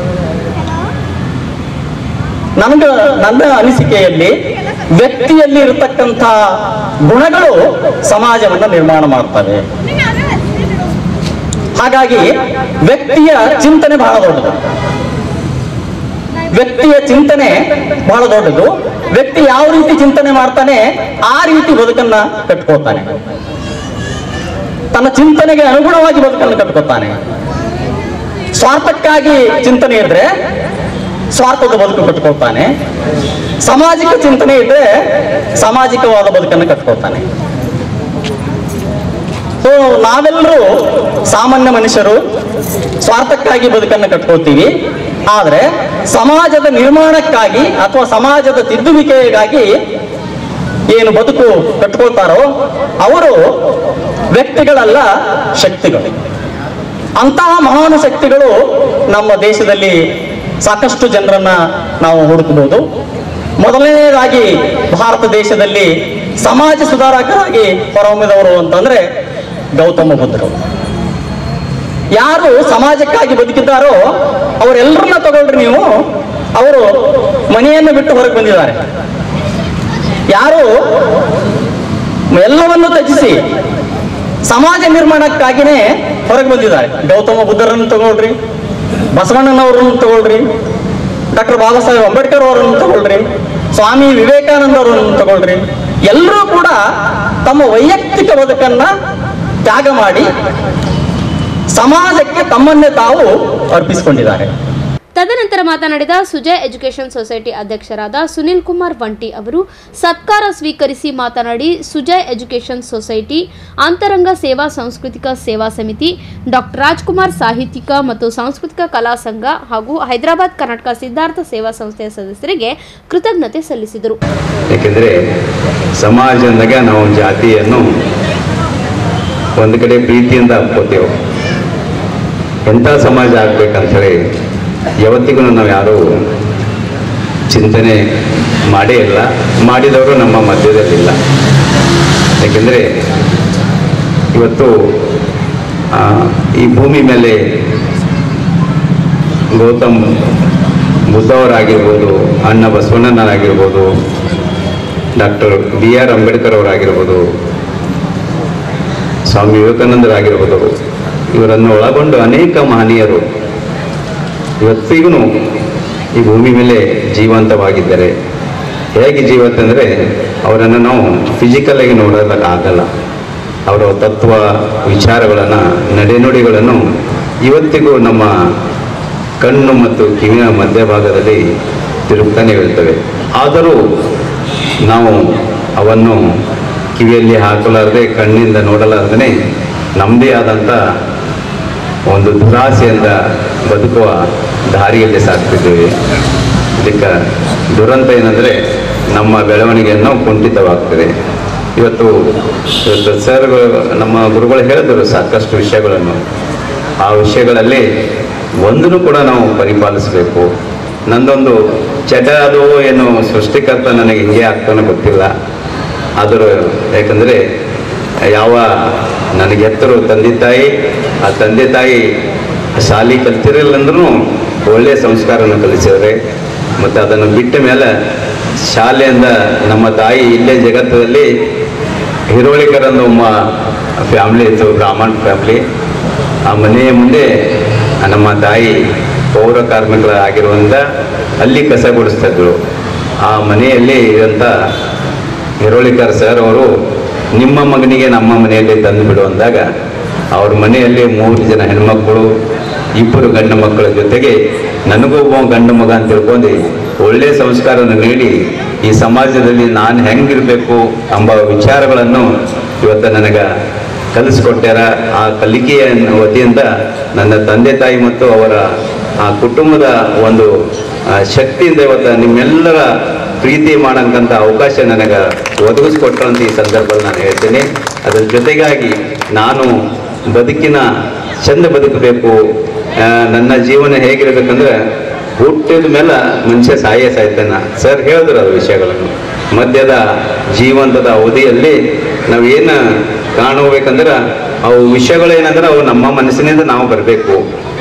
ನಮ್ಗೆ ನನ್ನ ಅನಿಸಿಕೆಯಲ್ಲಿ ವ್ಯಕ್ತಿಯಲ್ಲಿ ಇರತಕ್ಕಂಥ ಗುಣಗಳು ಸಮಾಜವನ್ನು ನಿರ್ಮಾಣ ಮಾಡ್ತವೆ. ಹಾಗಾಗಿ ವ್ಯಕ್ತಿಯ ಚಿಂತನೆ ಬಹಳ ದೊಡ್ಡದು. ವ್ಯಕ್ತಿಯ ಚಿಂತನೆ ಬಹಳ ದೊಡ್ಡದು. ವ್ಯಕ್ತಿ ಯಾವ ರೀತಿ ಚಿಂತನೆ ಮಾಡ್ತಾನೆ ಆ ರೀತಿ ಬದುಕನ್ನ ಕಟ್ಕೋತಾನೆ. ತನ್ನ ಚಿಂತನೆಗೆ ಅನುಗುಣವಾಗಿ ಬದುಕನ್ನು ಕಟ್ಕೋತಾನೆ. ಸ್ವಾರ್ಥಕ್ಕಾಗಿ ಚಿಂತನೆ ಇದ್ರೆ ಸ್ವಾರ್ಥದ ಬದುಕು ಕಟ್ಕೊಳ್ತಾನೆ. ಸಾಮಾಜಿಕ ಚಿಂತನೆ ಇದ್ರೆ ಸಾಮಾಜಿಕವಾದ ಬದುಕನ್ನು ಕಟ್ಕೊಳ್ತಾನೆ. ಸೊ ನಾವೆಲ್ಲರೂ ಸಾಮಾನ್ಯ ಮನುಷ್ಯರು ಸ್ವಾರ್ಥಕ್ಕಾಗಿ ಬದುಕನ್ನು ಕಟ್ಕೊಳ್ತೀವಿ. ಆದರೆ ಸಮಾಜದ ನಿರ್ಮಾಣಕ್ಕಾಗಿ ಅಥವಾ ಸಮಾಜದ ತಿದ್ದುವಿಕೆಗಾಗಿ ಏನು ಬದುಕು ಕಟ್ಕೊಳ್ತಾರೋ ಅವರು ವ್ಯಕ್ತಿಗಳಲ್ಲ, ಶಕ್ತಿಗಳು. ಅಂತಹ ಮಹಾನ್ ಶಕ್ತಿಗಳು ನಮ್ಮ ದೇಶದಲ್ಲಿ ಸಾಕಷ್ಟು ಜನರನ್ನ ನಾವು ಹುಡುಕಬಹುದು. ಮೊದಲನೇದಾಗಿ ಭಾರತ ದೇಶದಲ್ಲಿ ಸಮಾಜ ಸುಧಾರಕರಾಗಿ ಹೊರಹೊಮ್ಮಿದವರು ಅಂತಂದ್ರೆ ಗೌತಮ ಬುದ್ಧರು. ಯಾರು ಸಮಾಜಕ್ಕಾಗಿ ಬದುಕಿದ್ದಾರೋ ಅವರೆಲ್ಲರನ್ನ ತಗೊಳ್ರಿ ನೀವು, ಅವರು ಮನೆಯನ್ನು ಬಿಟ್ಟು ಹೊರಗೆ ಬಂದಿದ್ದಾರೆ. ಯಾರು ಎಲ್ಲವನ್ನು ತ್ಯಜಿಸಿ ಸಮಾಜ ನಿರ್ಮಾಣಕ್ಕಾಗಿನೇ ಹೊರಗೆ ಬಂದಿದ್ದಾರೆ. ಗೌತಮ ಬುದ್ಧರನ್ನು ತಗೊಳ್ರಿ, ಬಸವಣ್ಣನವರನ್ನು ತಗೊಳ್ರಿ, ಡಾಕ್ಟರ್ ಬಾಬಾ ಸಾಹೇಬ್ ಅಂಬೇಡ್ಕರ್ ಅವರನ್ನು ತಗೊಳ್ರಿ, ಸ್ವಾಮಿ ವಿವೇಕಾನಂದ ಅವರನ್ನು ತಗೊಳ್ರಿ. ಎಲ್ಲರೂ ಕೂಡ ತಮ್ಮ ವೈಯಕ್ತಿಕ ಬದುಕನ್ನ ತ್ಯಾಗ ಮಾಡಿ ಸಮಾಜಕ್ಕೆ ತಮ್ಮನ್ನೇ ತಾವು ಅರ್ಪಿಸಿಕೊಂಡಿದ್ದಾರೆ. ತದನಂತರ ಮಾತನಾಡಿದ ಸುಜಯ್ ಎಜುಕೇಷನ್ ಸೊಸೈಟಿ ಅಧ್ಯಕ್ಷರಾದ ಸುನಿಲ್ ಕುಮಾರ್ ವಂಟಿ ಅವರು ಸತ್ಕಾರ ಸ್ವೀಕರಿಸಿ ಮಾತನಾಡಿ, ಸುಜಯ್ ಎಜುಕೇಷನ್ ಸೊಸೈಟಿ, ಅಂತರಂಗ ಸೇವಾ ಸಾಂಸ್ಕೃತಿಕ ಸೇವಾ ಸಮಿತಿ, ಡಾಕ್ಟರ್ ರಾಜ್ಕುಮಾರ್ ಸಾಹಿತ್ಯಿಕ ಮತ್ತು ಸಾಂಸ್ಕೃತಿಕ ಕಲಾ ಸಂಘ ಹಾಗೂ ಹೈದರಾಬಾದ್ ಕರ್ನಾಟಕ ಸಿದ್ಧಾರ್ಥ ಸೇವಾ ಸಂಸ್ಥೆಯ ಸದಸ್ಯರಿಗೆ ಕೃತಜ್ಞತೆ ಸಲ್ಲಿಸಿದರು. ಏಕೆಂದರೆ ಸಮಾಜದಾಗ ನಾವು ಜಾತಿಯನ್ನು ಒಂದು ಕಡೆ ಪ್ರೀತಿಯಿಂದ ಹಾಕ್ಕೋತೇವೆ. ಎಂಥ ಸಮಾಜ ಆಗ್ಬೇಕಂತ ಹೇಳಿ ಯಾವತ್ತಿಗೂ ನಾವು ಯಾರೂ ಚಿಂತನೆ ಮಾಡೇ ಇಲ್ಲ, ಮಾಡಿದವರು ನಮ್ಮ ಮಧ್ಯದಲ್ಲಿಲ್ಲ. ಏಕೆಂದರೆ ಇವತ್ತು ಈ ಭೂಮಿ ಮೇಲೆ ಗೌತಮ್ ಬುದ್ಧವರಾಗಿರ್ಬೋದು, ಅಣ್ಣ ಬಸವಣ್ಣನವರಾಗಿರ್ಬೋದು, ಡಾಕ್ಟರ್ ಬಿ ಆರ್ ಅಂಬೇಡ್ಕರ್ ಅವರಾಗಿರ್ಬೋದು, ಸ್ವಾಮಿ ವಿವೇಕಾನಂದರಾಗಿರ್ಬೋದು, ಇವರನ್ನು ಒಳಗೊಂಡು ಅನೇಕ ಮಹನೀಯರು ಇವತ್ತಿಗೂ ಈ ಭೂಮಿ ಮೇಲೆ ಜೀವಂತವಾಗಿದ್ದಾರೆ. ಹೇಗೆ ಜೀವಂತ ಅಂದರೆ ಅವರನ್ನು ನಾವು ಫಿಸಿಕಲ್ ಆಗಿ ನೋಡೋದಕ್ಕಾಗಲ್ಲ. ಅವರ ತತ್ವ ವಿಚಾರಗಳನ್ನು, ನಡೆನುಡಿಗಳನ್ನು ಇವತ್ತಿಗೂ ನಮ್ಮ ಕಣ್ಣು ಮತ್ತು ಕಿವಿಯ ಮಧ್ಯಭಾಗದಲ್ಲಿ ತಿರುಗ್ತಾನೆ ಇರ್ತವೆ. ಆದರೂ ನಾವು ಅವನ್ನು ಕಿವಿಯಲ್ಲಿ ಹಾಕಲಾರದೆ, ಕಣ್ಣಿಂದ ನೋಡಲಾರದೇ ನಮ್ಮದೇ ಆದಂಥ ಒಂದು ದುರಾಸೆಯಿಂದ ಬದುಕುವ ದಾರಿಯಲ್ಲಿ ಸಾಕ್ತಿದ್ದೇವೆ. ಇದಕ್ಕೆ ದುರಂತ ಏನಂದರೆ ನಮ್ಮ ಬೆಳವಣಿಗೆಯನ್ನು ಕುಂಠಿತವಾಗ್ತದೆ. ಇವತ್ತು ಇವತ್ತು ಸರ್ಗಳು, ನಮ್ಮ ಗುರುಗಳು ಹೇಳಿದರು ಸಾಕಷ್ಟು ವಿಷಯಗಳನ್ನು. ಆ ವಿಷಯಗಳಲ್ಲಿ ಒಂದನ್ನು ಕೂಡ ನಾವು ಪರಿಪಾಲಿಸಬೇಕು. ನಂದೊಂದು ಚಟ ಅದು ಏನು ಸೃಷ್ಟಿಕರ್ತ ನನಗೆ ಹಿಂಗೆ ಆಗ್ತಾನೆ ಗೊತ್ತಿಲ್ಲ. ಆದರೂ ಯಾಕಂದರೆ ಯಾವ ನನಗೆ ಎತ್ತರು ತಂದೆ ತಾಯಿ, ಆ ತಂದೆ ತಾಯಿ ಶಾಲೆ ಕಲ್ತಿರಲಿಲ್ಲ ಅಂದ್ರೂ ಒಳ್ಳೆಯ ಸಂಸ್ಕಾರವನ್ನು ಕಲಿಸಿದರೆ, ಮತ್ತು ಅದನ್ನು ಬಿಟ್ಟ ಮೇಲೆ ಶಾಲೆಯಿಂದ ನಮ್ಮ ತಾಯಿ ಇಲ್ಲೇ ಜಗತ್ತಲ್ಲಿ ಹಿರೋಳಿಕರಂದು ಒಮ್ಮ ಫ್ಯಾಮ್ಲಿ ಇತ್ತು, ಬ್ರಾಹ್ಮಣ ಫ್ಯಾಮ್ಲಿ. ಆ ಮನೆಯ ಮುಂದೆ ನಮ್ಮ ತಾಯಿ ಪೌರ ಕಾರ್ಮಿಕರಾಗಿರುವಂಥ ಅಲ್ಲಿ ಕಸ ಗುಡಿಸ್ತಿದ್ರು. ಆ ಮನೆಯಲ್ಲಿ ಇರೋಂಥ ಹಿರೋಳಿಕರ್ ಸರ್ ಅವರು ನಿಮ್ಮ ಮಗನಿಗೆ ನಮ್ಮ ಮನೆಯಲ್ಲಿ ತಂದು ಬಿಡು ಅಂದಾಗ ಅವ್ರ ಮನೆಯಲ್ಲಿ ಮೂರು ಜನ ಹೆಣ್ಮಕ್ಕಳು, ಇಬ್ಬರು ಗಂಡು ಮಕ್ಕಳ ಜೊತೆಗೆ ನನಗೂ ಒಬ್ಬ ಗಂಡು ಮಗ ಅಂತ ತಿಳ್ಕೊಂಡು ಒಳ್ಳೆಯ ಸಂಸ್ಕಾರವನ್ನು ನೀಡಿ ಈ ಸಮಾಜದಲ್ಲಿ ನಾನು ಹೆಂಗಿರಬೇಕು ಎಂಬ ವಿಚಾರಗಳನ್ನು ಇವತ್ತು ನನಗೆ ಕಲಿಸ್ಕೊಟ್ಟಾರ. ಆ ಕಲಿಕೆಯ ವತಿಯಿಂದ ನನ್ನ ತಂದೆ ತಾಯಿ ಮತ್ತು ಅವರ ಆ ಕುಟುಂಬದ ಒಂದು ಶಕ್ತಿಯಿಂದ ಇವತ್ತು ನಿಮ್ಮೆಲ್ಲರ ಪ್ರೀತಿ ಮಾಡೋಂಥ ಅವಕಾಶ ನನಗೆ ಒದಗಿಸ್ಕೊಟ್ರಂತ ಈ ಸಂದರ್ಭದಲ್ಲಿ ನಾನು ಹೇಳ್ತೀನಿ. ಅದರ ಜೊತೆಗಾಗಿ ನಾನು ಬದುಕಿನ ಚಂದ ಬದುಕಬೇಕು, ನನ್ನ ಜೀವನ ಹೇಗಿರಬೇಕಂದ್ರೆ ಹುಟ್ಟಿದ ಮೇಲೆ ಮನುಷ್ಯ ಸಾಯೇ ಸಾಯ್ತಾನ. ಸರ್ ಹೇಳಿದ್ರು ಅದು ವಿಷಯಗಳನ್ನು. ಮಧ್ಯದ ಜೀವಂತದ ಅವಧಿಯಲ್ಲಿ ನಾವೇನು ಕಾಣಬೇಕಂದ್ರೆ ಅವು ವಿಷಯಗಳೇನಂದ್ರೆ ಅವು ನಮ್ಮ ಮನಸ್ಸಿನಿಂದ ನಾವು ಬರಬೇಕು.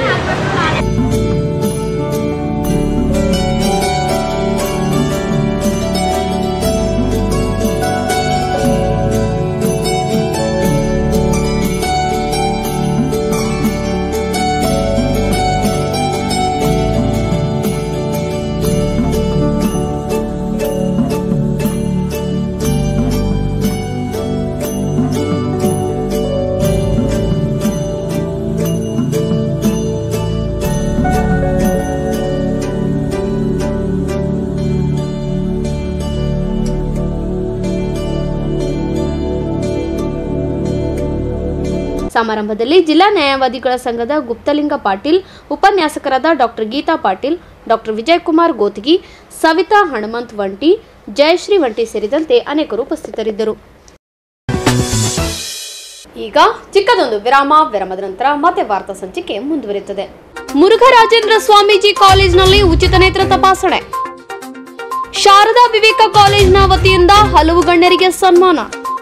ಸಮಾರಂಭದಲ್ಲಿ ಜಿಲ್ಲಾ ನ್ಯಾಯವಾದಿಗಳ ಸಂಘದ ಗುಪ್ತಲಿಂಗ ಪಾಟೀಲ್, ಉಪನ್ಯಾಸಕರಾದ ಡಾಕ್ಟರ್ ಗೀತಾ ಪಾಟೀಲ್, ಡಾಕ್ಟರ್ ವಿಜಯಕುಮಾರ್ ಗೋತಗಿ, ಸವಿತಾ ಹನುಮಂತ್ ವಂಟಿ, ಜಯಶ್ರೀ ವಂಟಿ ಸೇರಿದಂತೆ ಅನೇಕರು ಉಪಸ್ಥಿತರಿದ್ದರು. ಈಗ ಚಿಕ್ಕದೊಂದು ವಿರಾಮ. ವಿರಾಮದ ನಂತರ ಮತ್ತೆ ವಾರ್ತಾ ಸಂಚಿಕೆ ಮುಂದುವರಿಯುತ್ತದೆ. ಮುರುಘರಾಜೇಂದ್ರ ಸ್ವಾಮೀಜಿ ಕಾಲೇಜಿನಲ್ಲಿ ಉಚಿತ ನೇತ್ರ ತಪಾಸಣೆ. ಶಾರದಾ ವಿವೇಕ ಕಾಲೇಜಿನ ವತಿಯಿಂದ ಹಲವು ಗಣ್ಯರಿಗೆ ಸನ್ಮಾನ.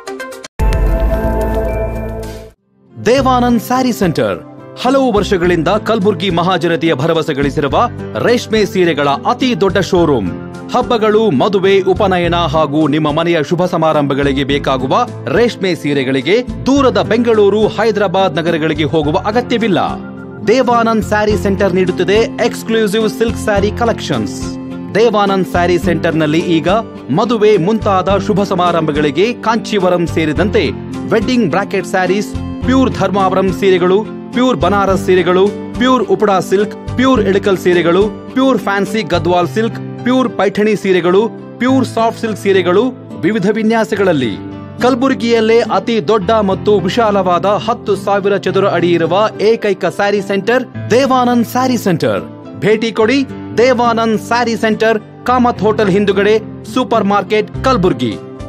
ದೇವಾನಂದ್ ಸ್ಯಾರಿ ಸೆಂಟರ್ ಹಲವು ವರ್ಷಗಳಿಂದ ಕಲಬುರ್ಗಿ ಮಹಾಜನತೆಯ ಭರವಸೆ ಗಳಿಸಿರುವ ರೇಷ್ಮೆ ಸೀರೆಗಳ ಅತಿ ದೊಡ್ಡ ಶೋರೂಮ್. ಹಬ್ಬಗಳು, ಮದುವೆ, ಉಪನಯನ ಹಾಗೂ ನಿಮ್ಮ ಮನೆಯ ಶುಭ ಸಮಾರಂಭಗಳಿಗೆ ಬೇಕಾಗುವ ರೇಷ್ಮೆ ಸೀರೆಗಳಿಗೆ ದೂರದ ಬೆಂಗಳೂರು, ಹೈದರಾಬಾದ್ ನಗರಗಳಿಗೆ ಹೋಗುವ ಅಗತ್ಯವಿಲ್ಲ. ದೇವಾನಂದ್ ಸ್ಯಾರಿ ಸೆಂಟರ್ ನೀಡುತ್ತಿದೆ exclusive silk sari collections. Devanand sari ಸೆಂಟರ್ನಲ್ಲಿ ಈಗ ಮದುವೆ ಮುಂತಾದ ಶುಭ ಸಮಾರಂಭಗಳಿಗೆ ಕಾಂಚೀವರಂ ಸೇರಿದಂತೆ wedding brocade sarees, pure Dharmavaram ಸೀರೆಗಳು, ಪ್ಯೂರ್ ಬನಾರಸ್ ಸೀರೆಗಳು, pure Uppada silk, pure Ilkal ಸೀರೆಗಳು, pure fancy Gadwal silk, pure Paithani ಸೀರೆಗಳು, ಪ್ಯೂರ್ ಸಾಫ್ಟ್ ಸಿಲ್ಕ್ ಸೀರೆಗಳು ವಿವಿಧ ವಿನ್ಯಾಸಗಳಲ್ಲಿ. ಕಲಬುರಗಿಯಲ್ಲೇ ಅತಿ ದೊಡ್ಡ ಮತ್ತು ವಿಶಾಲವಾದ ಹತ್ತು ಸಾವಿರ ಚದುರ ಅಡಿ ಇರುವ ಏಕೈಕ ಸ್ಯಾರಿ ಸೆಂಟರ್ ದೇವಾನಂದ್ ಸ್ಯಾರಿ ಸೆಂಟರ್. ಭೇಟಿ ಕೊಡಿ ದೇವಾನಂದ್ ಸ್ಯಾರಿ ಸೆಂಟರ್, ಕಾಮತ್ ಹೋಟೆಲ್ ಹಿಂದುಗಡೆ, super market, Kalaburagi.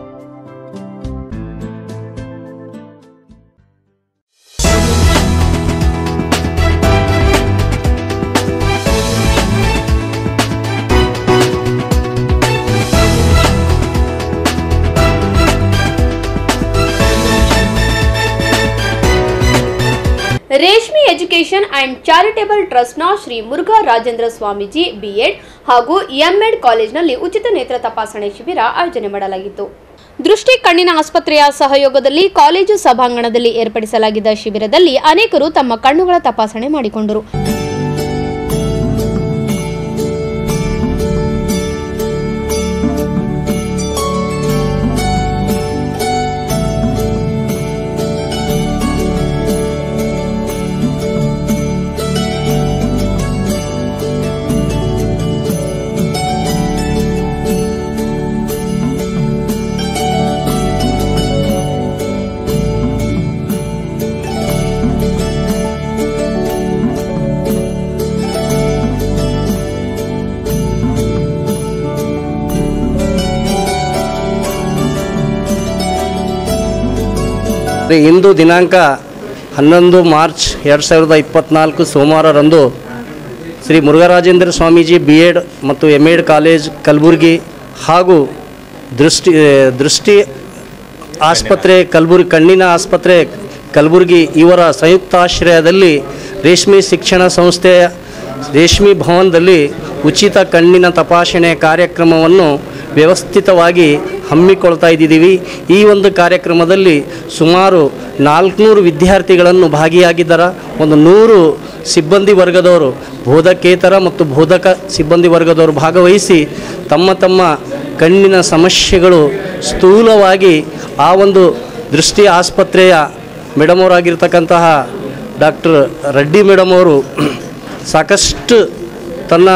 Reshme education and charitable ಟ್ರಸ್ಟ್ನ ಶ್ರೀ ಮುರುಘಾ ರಾಜೇಂದ್ರ ಸ್ವಾಮೀಜಿ ಬಿಎಡ್ ಹಾಗೂ ಎಂಎಡ್ ಕಾಲೇಜಿನಲ್ಲಿ ಉಚಿತ ನೇತ್ರ ತಪಾಸಣೆ ಶಿಬಿರ ಆಯೋಜನೆ ಮಾಡಲಾಗಿತ್ತು. ದೃಷ್ಟಿ ಕಣ್ಣಿನ ಆಸ್ಪತ್ರೆಯ ಸಹಯೋಗದಲ್ಲಿ ಕಾಲೇಜು ಸಭಾಂಗಣದಲ್ಲಿ ಏರ್ಪಡಿಸಲಾಗಿದ್ದ ಶಿಬಿರದಲ್ಲಿ ಅನೇಕರು ತಮ್ಮ ಕಣ್ಣುಗಳ ತಪಾಸಣೆ ಮಾಡಿಕೊಂಡರು. ಇಂದು ದಿನಾಂಕ ಹನ್ನೊಂದು ಮಾರ್ಚ್ ಎರಡು ಸಾವಿರದ ಇಪ್ಪತ್ತ್ನಾಲ್ಕು ಸೋಮವಾರರಂದು ಶ್ರೀ ಮುರುಘರಾಜೇಂದ್ರ ಸ್ವಾಮೀಜಿ ಬಿ ಎಡ್ ಮತ್ತು ಎಮ್ ಎಡ್ ಕಾಲೇಜ್ ಕಲಬುರಗಿ ಹಾಗೂ ದೃಷ್ಟಿ ದೃಷ್ಟಿ ಆಸ್ಪತ್ರೆ ಕಲಬುರಗಿ ಕಣ್ಣಿನ ಆಸ್ಪತ್ರೆ ಕಲಬುರಗಿ ಇವರ ಸಂಯುಕ್ತಾಶ್ರಯದಲ್ಲಿ ರೇಷ್ಮೆ ಶಿಕ್ಷಣ ಸಂಸ್ಥೆಯ ರೇಷ್ಮೆ ಭವನದಲ್ಲಿ ಉಚಿತ ಕಣ್ಣಿನ ತಪಾಸಣೆ ಕಾರ್ಯಕ್ರಮವನ್ನು ವ್ಯವಸ್ಥಿತವಾಗಿ ಹಮ್ಮಿಕೊಳ್ತಾ ಇದ್ದೀವಿ. ಈ ಒಂದು ಕಾರ್ಯಕ್ರಮದಲ್ಲಿ ಸುಮಾರು ನಾಲ್ಕುನೂರು ವಿದ್ಯಾರ್ಥಿಗಳನ್ನು ಭಾಗಿಯಾಗಿದ್ದಾರೆ. ಒಂದು ನೂರು ಸಿಬ್ಬಂದಿ ವರ್ಗದವರು, ಬೋಧಕೇತರ ಮತ್ತು ಬೋಧಕ ಸಿಬ್ಬಂದಿ ವರ್ಗದವರು ಭಾಗವಹಿಸಿ ತಮ್ಮ ತಮ್ಮ ಕಣ್ಣಿನ ಸಮಸ್ಯೆಗಳು ಸ್ಥೂಲವಾಗಿ ಆ ಒಂದು ದೃಷ್ಟಿ ಆಸ್ಪತ್ರೆಯ ಮೇಡಮ್ ಅವರಾಗಿರ್ತಕ್ಕಂತಹ ಡಾಕ್ಟರ್ ರೆಡ್ಡಿ ಮೇಡಮ್ ಅವರು ಸಾಕಷ್ಟು ತನ್ನ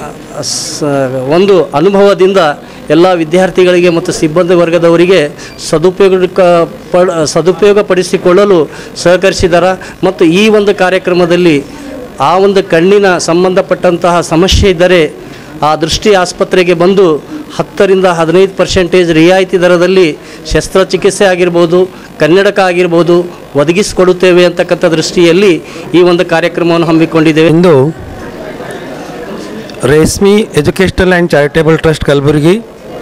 ಒಂದು ಅನುಭವದಿಂದ ಎಲ್ಲ ವಿದ್ಯಾರ್ಥಿಗಳಿಗೆ ಮತ್ತು ಸಿಬ್ಬಂದಿ ವರ್ಗದವರಿಗೆ ಸದುಪಯೋಗ ಪಡ ಸದುಪಯೋಗಪಡಿಸಿಕೊಳ್ಳಲು ಸಹಕರಿಸಿದ್ದಾರೆ. ಮತ್ತು ಈ ಒಂದು ಕಾರ್ಯಕ್ರಮದಲ್ಲಿ ಆ ಒಂದು ಕಣ್ಣಿನ ಸಂಬಂಧಪಟ್ಟಂತಹ ಸಮಸ್ಯೆ ಇದ್ದರೆ ಆ ದೃಷ್ಟಿ ಆಸ್ಪತ್ರೆಗೆ ಬಂದು ಹತ್ತರಿಂದ ಹದಿನೈದು ಪರ್ಸೆಂಟೇಜ್ ರಿಯಾಯಿತಿ ದರದಲ್ಲಿ ಶಸ್ತ್ರಚಿಕಿತ್ಸೆ ಆಗಿರ್ಬೋದು, ಕನ್ನಡಕ ಆಗಿರ್ಬೋದು ಒದಗಿಸಿಕೊಡುತ್ತೇವೆ ಅಂತಕ್ಕಂಥ ದೃಷ್ಟಿಯಲ್ಲಿ ಈ ಒಂದು ಕಾರ್ಯಕ್ರಮವನ್ನು ಹಮ್ಮಿಕೊಂಡಿದ್ದೇವೆ. ಇಂದು Reshme educational and charitable trust Kalaburagi,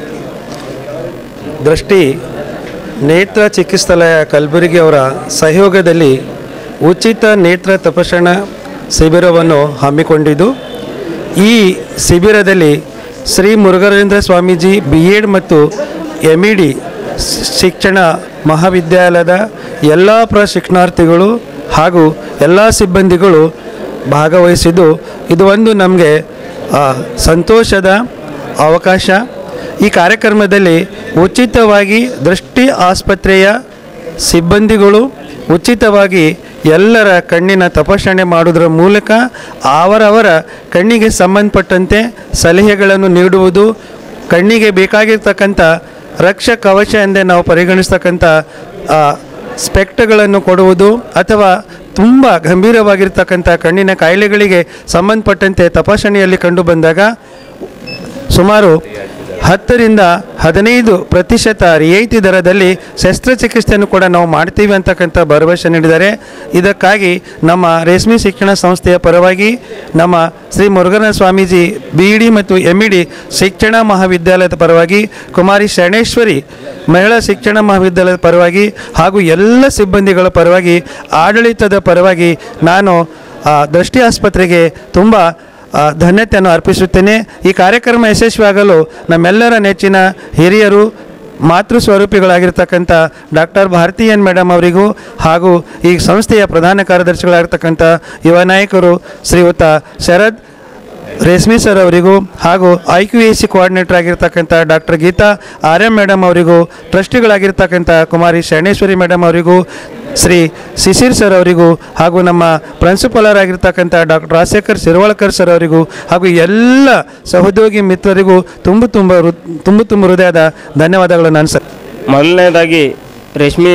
Drishti ನೇತ್ರ ಚಿಕಿತ್ಸಾಲಯ ಕಲಬುರಗಿ ಅವರ ಸಹಯೋಗದಲ್ಲಿ ಉಚಿತ ನೇತ್ರ ತಪಾಸಣಾ ಶಿಬಿರವನ್ನು ಹಮ್ಮಿಕೊಂಡಿದ್ದು, ಈ ಶಿಬಿರದಲ್ಲಿ ಶ್ರೀ ಮುರುಘರಾಜೇಂದ್ರ ಸ್ವಾಮೀಜಿ ಬಿ ಎಡ್ ಮತ್ತು ಎಮ್ ಇ ಡಿ ಶಿಕ್ಷಣ ಮಹಾವಿದ್ಯಾಲಯದ ಎಲ್ಲ ಪ್ರಶಿಕ್ಷಣಾರ್ಥಿಗಳು ಹಾಗೂ ಎಲ್ಲ ಸಿಬ್ಬಂದಿಗಳು ಭಾಗವಹಿಸಿದ್ದು, ಇದು ಒಂದು ನಮಗೆ ಸಂತೋಷದ ಅವಕಾಶ. ಈ ಕಾರ್ಯಕ್ರಮದಲ್ಲಿ ಉಚಿತವಾಗಿ ದೃಷ್ಟಿ ಆಸ್ಪತ್ರೆಯ ಸಿಬ್ಬಂದಿಗಳು ಉಚಿತವಾಗಿ ಎಲ್ಲರ ಕಣ್ಣಿನ ತಪಾಸಣೆ ಮಾಡುವುದರ ಮೂಲಕ ಅವರವರ ಕಣ್ಣಿಗೆ ಸಂಬಂಧಪಟ್ಟಂತೆ ಸಲಹೆಗಳನ್ನು ನೀಡುವುದು, ಕಣ್ಣಿಗೆ ಬೇಕಾಗಿರ್ತಕ್ಕಂಥ ರಕ್ಷ ಕವಚ ಎಂದೇ ನಾವು ಪರಿಗಣಿಸ್ತಕ್ಕಂಥ ಸ್ಪೆಕ್ಟ್ಗಳನ್ನು ಕೊಡುವುದು ಅಥವಾ ತುಂಬ ಗಂಭೀರವಾಗಿರ್ತಕ್ಕಂಥ ಕಣ್ಣಿನ ಕಾಯಿಲೆಗಳಿಗೆ ಸಂಬಂಧಪಟ್ಟಂತೆ ತಪಾಸಣೆಯಲ್ಲಿ ಕಂಡುಬಂದಾಗ ಸುಮಾರು ಹತ್ತರಿಂದ ಹದಿನೈದು ಪ್ರತಿಶತ ರಿಯಾಯಿತಿ ದರದಲ್ಲಿ ಶಸ್ತ್ರಚಿಕಿತ್ಸೆಯನ್ನು ಕೂಡ ನಾವು ಮಾಡ್ತೀವಿ ಅಂತಕ್ಕಂಥ ಭರವಸೆ ನೀಡಿದ್ದಾರೆ. ಇದಕ್ಕಾಗಿ ನಮ್ಮ ರೇಷ್ಮೆ ಶಿಕ್ಷಣ ಸಂಸ್ಥೆಯ ಪರವಾಗಿ ನಮ್ಮ Shri Murugharajendra Swamiji B E D ಮತ್ತು ಎಮ್ ಇ ಡಿ ಶಿಕ್ಷಣ ಮಹಾವಿದ್ಯಾಲಯದ ಪರವಾಗಿ, ಕುಮಾರಿ ಶರಣೇಶ್ವರಿ ಮಹಿಳಾ ಶಿಕ್ಷಣ ಮಹಾವಿದ್ಯಾಲಯದ ಪರವಾಗಿ ಹಾಗೂ ಎಲ್ಲ ಸಿಬ್ಬಂದಿಗಳ ಪರವಾಗಿ, ಆಡಳಿತದ ಪರವಾಗಿ ನಾನು ದೃಷ್ಟಿ ಆಸ್ಪತ್ರೆಗೆ ತುಂಬ ಧನ್ಯತೆಯನ್ನು ಅರ್ಪಿಸುತ್ತೇನೆ. ಈ ಕಾರ್ಯಕ್ರಮ ಯಶಸ್ವಿಯಾಗಲು ನಮ್ಮೆಲ್ಲರ ನೆಚ್ಚಿನ ಹಿರಿಯರು, ಮಾತೃ ಸ್ವರೂಪಿಗಳಾಗಿರ್ತಕ್ಕಂಥ ಡಾಕ್ಟರ್ ಭಾರತಿ ಎನ್ ಮೇಡಮ್ ಅವರಿಗೂ ಹಾಗೂ ಈ ಸಂಸ್ಥೆಯ ಪ್ರಧಾನ ಕಾರ್ಯದರ್ಶಿಗಳಾಗಿರ್ತಕ್ಕಂಥ ಯುವ ನಾಯಕರು ಶ್ರೀಯುತ ಶರದ್ ರೇಷ್ಮೆ ಸರ್ ಅವರಿಗೂ ಹಾಗೂ I Q A C coordinator ಆಗಿರ್ತಕ್ಕಂಥ doctor Geeta R M madam ಅವರಿಗೂ, ಟ್ರಸ್ಟಿಗಳಾಗಿರ್ತಕ್ಕಂಥ ಕುಮಾರಿ ಶರಣೇಶ್ವರಿ ಮೇಡಮ್ ಅವರಿಗೂ, ಶ್ರೀ ಶಿಶಿರ್ ಸರ್ ಅವರಿಗೂ ಹಾಗೂ ನಮ್ಮ ಪ್ರಿನ್ಸಿಪಾಲರಾಗಿರ್ತಕ್ಕಂಥ ಡಾಕ್ಟರ್ ರಾಜಶೇಖರ್ ಶಿರ್ವಾಳ್ಕರ್ ಸರ್ ಅವರಿಗೂ ಹಾಗೂ ಎಲ್ಲ ಸಹೋದ್ಯೋಗಿ ಮಿತ್ರರಿಗೂ ತುಂಬ ತುಂಬ ಹೃ ತುಂಬ ತುಂಬ ಹೃದಯದ ಧನ್ಯವಾದಗಳು ನಾನು ಸರ್. ಮೊದಲನೇದಾಗಿ ರೇಷ್ಮೆ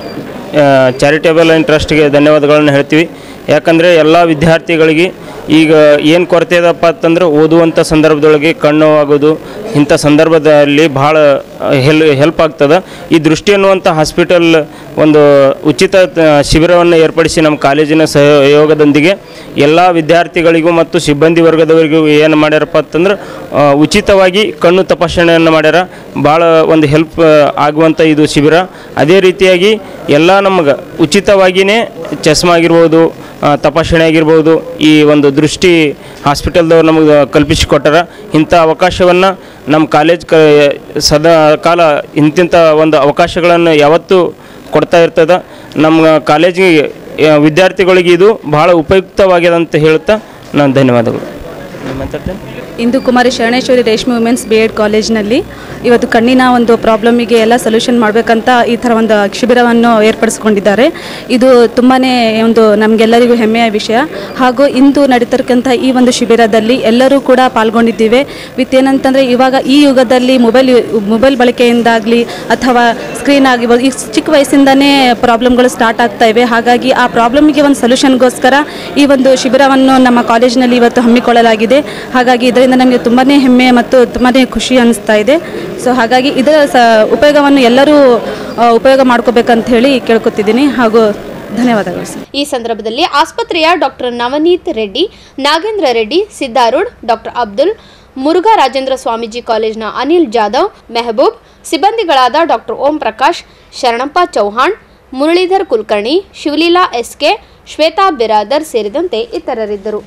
ಚಾರಿಟೇಬಲ್ ಆ್ಯಂಡ್ ಟ್ರಸ್ಟ್ಗೆ ಧನ್ಯವಾದಗಳನ್ನು ಹೇಳ್ತೀವಿ. ಯಾಕಂದರೆ ಎಲ್ಲ ವಿದ್ಯಾರ್ಥಿಗಳಿಗೆ ಈಗ ಏನು ಕೊರತೆ ಇದಪ್ಪ ಅಂತಂದ್ರೆ ಓದುವಂಥ ಸಂದರ್ಭದೊಳಗೆ ಕಣ್ಣು ಆಗೋದು ಇಂಥ ಸಂದರ್ಭದಲ್ಲಿ ಭಾಳ ಹೆಲ್ ಹೆಲ್ಪ್ ಆಗ್ತದೆ. ಈ ದೃಷ್ಟಿ ಅನ್ನುವಂಥ ಹಾಸ್ಪಿಟಲ್ ಒಂದು ಉಚಿತ ಶಿಬಿರವನ್ನು ಏರ್ಪಡಿಸಿ ನಮ್ಮ ಕಾಲೇಜಿನ ಸಹಯೋಗದೊಂದಿಗೆ ಎಲ್ಲ ವಿದ್ಯಾರ್ಥಿಗಳಿಗೂ ಮತ್ತು ಸಿಬ್ಬಂದಿ ವರ್ಗದವರಿಗೂ ಏನು ಮಾಡ್ಯಾರಪ್ಪ ಅಂತಂದ್ರೆ ಉಚಿತವಾಗಿ ಕಣ್ಣು ತಪಾಸಣೆಯನ್ನು ಮಾಡ್ಯಾರ. ಭಾಳ ಒಂದು ಹೆಲ್ಪ್ ಆಗುವಂಥ ಇದು ಶಿಬಿರ. ಅದೇ ರೀತಿಯಾಗಿ ಎಲ್ಲ ನಮಗೆ ಉಚಿತವಾಗಿಯೇ ಚಸ್ಮಾ ಆಗಿರ್ಬೋದು, ತಪಾಸಣೆ ಆಗಿರ್ಬೋದು, ಈ ಒಂದು ದೃಷ್ಟಿ ಹಾಸ್ಪಿಟಲ್ದವ್ರು ನಮಗೆ ಕಲ್ಪಿಸಿಕೊಟ್ಟಾರ. ಇಂಥ ಅವಕಾಶವನ್ನು ನಮ್ಮ ಕಾಲೇಜ್ ಕ ಸದಾ ಕಾಲ ಇಂತಿಂಥ ಒಂದು ಅವಕಾಶಗಳನ್ನು ಯಾವತ್ತೂ ಕೊಡ್ತಾ ಇರ್ತದೆ. ನಮ್ಮ ಕಾಲೇಜಿಗೆ ವಿದ್ಯಾರ್ಥಿಗಳಿಗೆ ಇದು ಭಾಳ ಉಪಯುಕ್ತವಾಗಿದೆ ಅಂತ ಹೇಳ್ತಾ ನಾನು ಧನ್ಯವಾದಗಳು ಮಾತಾಡ್ತೇನೆ. ಇಂದು ಕುಮಾರಿ ಶರಣೇಶ್ವರಿ ರೇಷ್ಮೆ ವುಮೆನ್ಸ್ ಬಿ ಎಡ್ ಕಾಲೇಜಿನಲ್ಲಿ ಇವತ್ತು ಕಣ್ಣಿನ ಒಂದು ಪ್ರಾಬ್ಲಮಿಗೆ ಎಲ್ಲ ಸೊಲ್ಯೂಷನ್ ಮಾಡಬೇಕಂತ ಈ ಥರ ಒಂದು ಶಿಬಿರವನ್ನು ಏರ್ಪಡಿಸ್ಕೊಂಡಿದ್ದಾರೆ. ಇದು ತುಂಬಾ ಒಂದು ನಮಗೆಲ್ಲರಿಗೂ ಹೆಮ್ಮೆಯ ವಿಷಯ. ಹಾಗೂ ಇಂದು ನಡೀತಿರ್ತಕ್ಕಂಥ ಈ ಒಂದು ಶಿಬಿರದಲ್ಲಿ ಎಲ್ಲರೂ ಕೂಡ ಪಾಲ್ಗೊಂಡಿದ್ದೇವೆ. ವಿತ್ ಏನಂತಂದರೆ ಇವಾಗ ಈ ಯುಗದಲ್ಲಿ ಮೊಬೈಲ್ ಮೊಬೈಲ್ ಬಳಕೆಯಿಂದಾಗಲಿ ಅಥವಾ ಸ್ಕ್ರೀನ್ ಆಗಿರ್ಬೋದು, ಈ ಚಿಕ್ಕ ವಯಸ್ಸಿಂದನೇ ಪ್ರಾಬ್ಲಮ್ಗಳು ಸ್ಟಾರ್ಟ್ ಆಗ್ತಾ ಇವೆ. ಹಾಗಾಗಿ ಆ ಪ್ರಾಬ್ಲಮ್ಗೆ ಒಂದು ಸೊಲ್ಯೂಷನ್ಗೋಸ್ಕರ ಈ ಒಂದು ಶಿಬಿರವನ್ನು ನಮ್ಮ ಕಾಲೇಜಿನಲ್ಲಿ ಇವತ್ತು ಹಮ್ಮಿಕೊಳ್ಳಲಾಗಿದೆ. ಹಾಗಾಗಿ ಇದರಿಂದ ನಮಗೆ ತುಂಬಾ ಹೆಮ್ಮೆ ಮತ್ತು ತುಂಬಾ ಖುಷಿ ಅನಿಸ್ತಾ ಇದೆ. ಸೊ ಹಾಗಾಗಿ ಇದರ ಸ ಉಪಯೋಗವನ್ನು ಎಲ್ಲರೂ ಉಪಯೋಗ ಮಾಡ್ಕೋಬೇಕಂತ ಹೇಳಿ ಕೇಳ್ಕೊತಿದ್ದೀನಿ. ಹಾಗೂ ಧನ್ಯವಾದಗಳು ಸರ್. ಈ ಸಂದರ್ಭದಲ್ಲಿ ಆಸ್ಪತ್ರೆಯ ಡಾಕ್ಟರ್ ನವನೀತ್ ರೆಡ್ಡಿ, ನಾಗೇಂದ್ರ ರೆಡ್ಡಿ, ಸಿದ್ದಾರೂಢ್, ಡಾಕ್ಟರ್ ಅಬ್ದುಲ್, ಮುರುಘಾ ರಾಜೇಂದ್ರ ಸ್ವಾಮೀಜಿ ಕಾಲೇಜ್ನ ಅನಿಲ್ ಜಾಧವ್, ಮೆಹಬೂಬ್, ಸಿಬ್ಬಂದಿಗಳಾದ ಡಾಕ್ಟರ್ ಓಂ ಪ್ರಕಾಶ್, ಶರಣಪ್ಪ ಚೌಹಾಣ್, ಮುರಳೀಧರ್ ಕುಲಕರ್ಣಿ, ಶಿವಲೀಲಾ ಎಸ್ಕೆ, ಶ್ವೇತಾ ಬಿರಾದರ್ ಸೇರಿದಂತೆ ಇತರರಿದ್ದರು.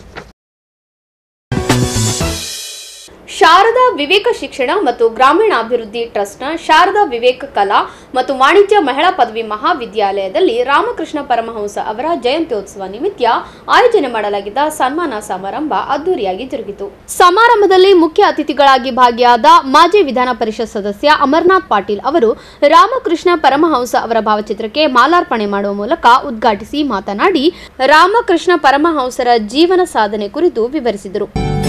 ಶಾರದಾ ವಿವೇಕ ಶಿಕ್ಷಣ ಮತ್ತು ಗ್ರಾಮೀಣಾಭಿವೃದ್ಧಿ ಟ್ರಸ್ಟ್ನ ಶಾರದಾ ವಿವೇಕ ಕಲಾ ಮತ್ತು ವಾಣಿಜ್ಯ ಮಹಿಳಾ ಪದವಿ ಮಹಾವಿದ್ಯಾಲಯದಲ್ಲಿ ರಾಮಕೃಷ್ಣ ಪರಮಹಂಸ ಅವರ ಜಯಂತ್ಯೋತ್ಸವ ನಿಮಿತ್ತ ಆಯೋಜನೆ ಮಾಡಲಾಗಿದ್ದ ಸನ್ಮಾನ ಸಮಾರಂಭ ಅದ್ದೂರಿಯಾಗಿ ಜರುಗಿತು. ಸಮಾರಂಭದಲ್ಲಿ ಮುಖ್ಯ ಅತಿಥಿಗಳಾಗಿ ಭಾಗಿಯಾದ ಮಾಜಿ ವಿಧಾನ ಪರಿಷತ್ ಸದಸ್ಯ ಅಮರನಾಥ್ ಪಾಟೀಲ್ ಅವರು ರಾಮಕೃಷ್ಣ ಪರಮಹಂಸ ಅವರ ಭಾವಚಿತ್ರಕ್ಕೆ ಮಾಲಾರ್ಪಣೆ ಮಾಡುವ ಮೂಲಕ ಉದ್ಘಾಟಿಸಿ ಮಾತನಾಡಿ ರಾಮಕೃಷ್ಣ ಪರಮಹಂಸರ ಜೀವನ ಸಾಧನೆ ಕುರಿತು ವಿವರಿಸಿದರು.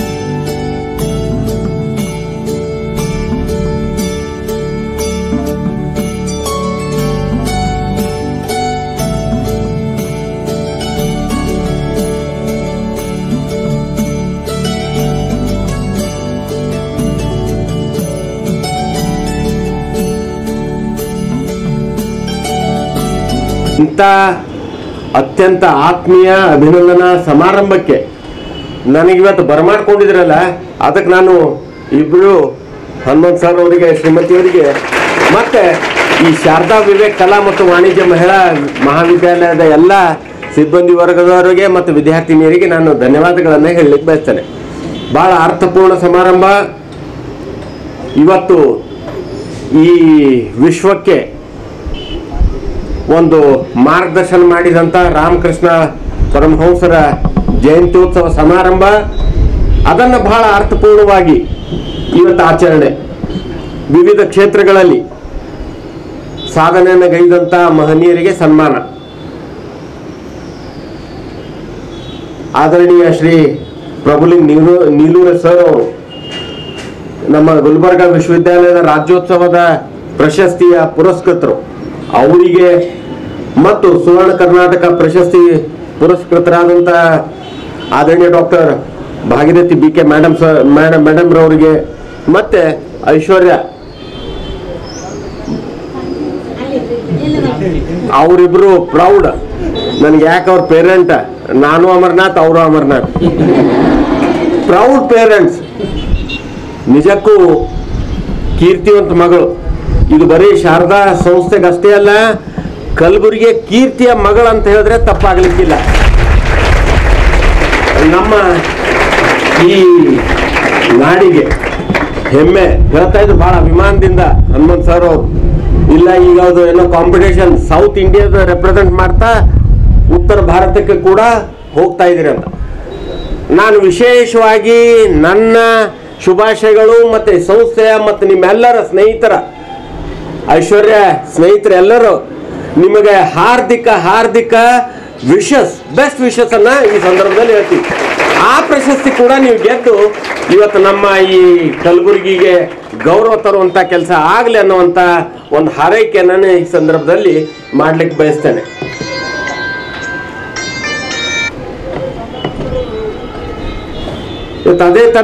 ಇಂಥ ಅತ್ಯಂತ ಆತ್ಮೀಯ ಅಭಿನಂದನಾ ಸಮಾರಂಭಕ್ಕೆ ನನಗಿವತ್ತು ಬರಮಾಡ್ಕೊಂಡಿದ್ರಲ್ಲ, ಅದಕ್ಕೆ ನಾನು ಇಬ್ಬರು ಹನುಮಂತ್ ಸರ್ ಅವರಿಗೆ, ಶ್ರೀಮತಿಯವರಿಗೆ ಮತ್ತು ಈ ಶಾರದಾ ವಿವೇಕ್ ಕಲಾ ಮತ್ತು ವಾಣಿಜ್ಯ ಮಹಿಳಾ ಮಹಾವಿದ್ಯಾಲಯದ ಎಲ್ಲ ಸಿಬ್ಬಂದಿ ವರ್ಗದವರಿಗೆ ಮತ್ತು ವಿದ್ಯಾರ್ಥಿನಿಯರಿಗೆ ನಾನು ಧನ್ಯವಾದಗಳನ್ನು ಹೇಳಲಿಕ್ಕೆ ಬಯಸ್ತೇನೆ. ಭಾಳ ಅರ್ಥಪೂರ್ಣ ಸಮಾರಂಭ. ಇವತ್ತು ಈ ವಿಶ್ವಕ್ಕೆ ಒಂದು ಮಾರ್ಗದರ್ಶನ ಮಾಡಿದಂಥ ರಾಮಕೃಷ್ಣ ಪರಮಹಂಸರ ಜಯಂತ್ಯೋತ್ಸವ ಸಮಾರಂಭ, ಅದನ್ನು ಬಹಳ ಅರ್ಥಪೂರ್ಣವಾಗಿ ಇವತ್ತು ಆಚರಣೆ. ವಿವಿಧ ಕ್ಷೇತ್ರಗಳಲ್ಲಿ ಸಾಧನೆಯನ್ನು ಗೈದಂಥ ಮಹನೀಯರಿಗೆ ಸನ್ಮಾನ. ಆದರಣೀಯ ಶ್ರೀ ಪ್ರಭುಲಿಂಗ್ ನೀಲು ನೀಲೂರ ಸರ್ ಅವರು ನಮ್ಮ ಗುಲ್ಬರ್ಗಾ ವಿಶ್ವವಿದ್ಯಾಲಯದ ರಾಜ್ಯೋತ್ಸವದ ಪ್ರಶಸ್ತಿಯ ಪುರಸ್ಕೃತರು. ಅವರಿಗೆ ಮತ್ತು ಸುವರ್ಣ ಕರ್ನಾಟಕ ಪ್ರಶಸ್ತಿ ಪುರಸ್ಕೃತರಾದಂಥ ಆದರಣೀಯ doctor Bhagirathi B K madam sir madam ಮೇಡಮ್ರವರಿಗೆ ಮತ್ತು ಐಶ್ವರ್ಯ ಅವರಿಬ್ಬರು ಪ್ರೌಡ್. ನನಗೆ ಯಾಕೆ ಅವ್ರ ಪೇರೆಂಟ್, ನಾನು ಅಮರನಾಥ್, ಅವರು ಅಮರನಾಥ್, ಪ್ರೌಡ್ ಪೇರೆಂಟ್ಸ್. ನಿಜಕ್ಕೂ ಕೀರ್ತಿವಂತ ಮಗಳು. ಇದು ಬರೀ ಶಾರದಾ ಸಂಸ್ಥೆಗೆ ಅಷ್ಟೇ ಅಲ್ಲ, ಕಲಬುರಗಿ ಕೀರ್ತಿಯ ಮಗಳು ಅಂತ ಹೇಳಿದ್ರೆ ತಪ್ಪಾಗಲಿಕ್ಕಿಲ್ಲ. ನಮ್ಮ ಈ ನಾಡಿಗೆ ಹೆಮ್ಮೆ. ಹೇಳ್ತಾ ಇದ್ರು ಭಾಳ ಅಭಿಮಾನದಿಂದ ಹನುಮಂತ್ ಸರ್ ಅವರು. ಇಲ್ಲ ಈಗ ಅದು ಏನೋ ಕಾಂಪಿಟೇಷನ್ ಸೌತ್ ಇಂಡಿಯಾದ ರೆಪ್ರೆಸೆಂಟ್ ಮಾಡ್ತಾ ಉತ್ತರ ಭಾರತಕ್ಕೆ ಕೂಡ ಹೋಗ್ತಾ ಇದ್ದೀರಿ ಅಂತ. ನಾನು ವಿಶೇಷವಾಗಿ ನನ್ನ ಶುಭಾಶಯಗಳು ಮತ್ತು ಸಂಸ್ಥೆಯ ಮತ್ತು ನಿಮ್ಮೆಲ್ಲರ ಸ್ನೇಹಿತರ, ಐಶ್ವರ್ಯ ಸ್ನೇಹಿತರೆಲ್ಲರೂ ನಿಮಗೆ ಹಾರ್ದಿಕ ಹಾರ್ದಿಕ ವಿಶಸ್ ಬೆಸ್ಟ್ ವಿಶಸ್ ಅನ್ನ ಈ ಸಂದರ್ಭದಲ್ಲಿ ಹೇಳ್ತೀವಿ. ಆ ಪ್ರಶಸ್ತಿ ಕೂಡ ನೀವು ಗೆದ್ದು ಇವತ್ತು ನಮ್ಮ ಈ ಕಲಬುರಗಿಗೆ ಗೌರವ ತರುವಂತ ಕೆಲಸ ಆಗಲಿ ಅನ್ನುವಂತ ಒಂದು ಹಾರೈಕೆಯನ್ನು ಈ ಸಂದರ್ಭದಲ್ಲಿ ಮಾಡ್ಲಿಕ್ಕೆ ಬಯಸ್ತೇನೆ. ಇವತ್ತು ಅದೇ ತರ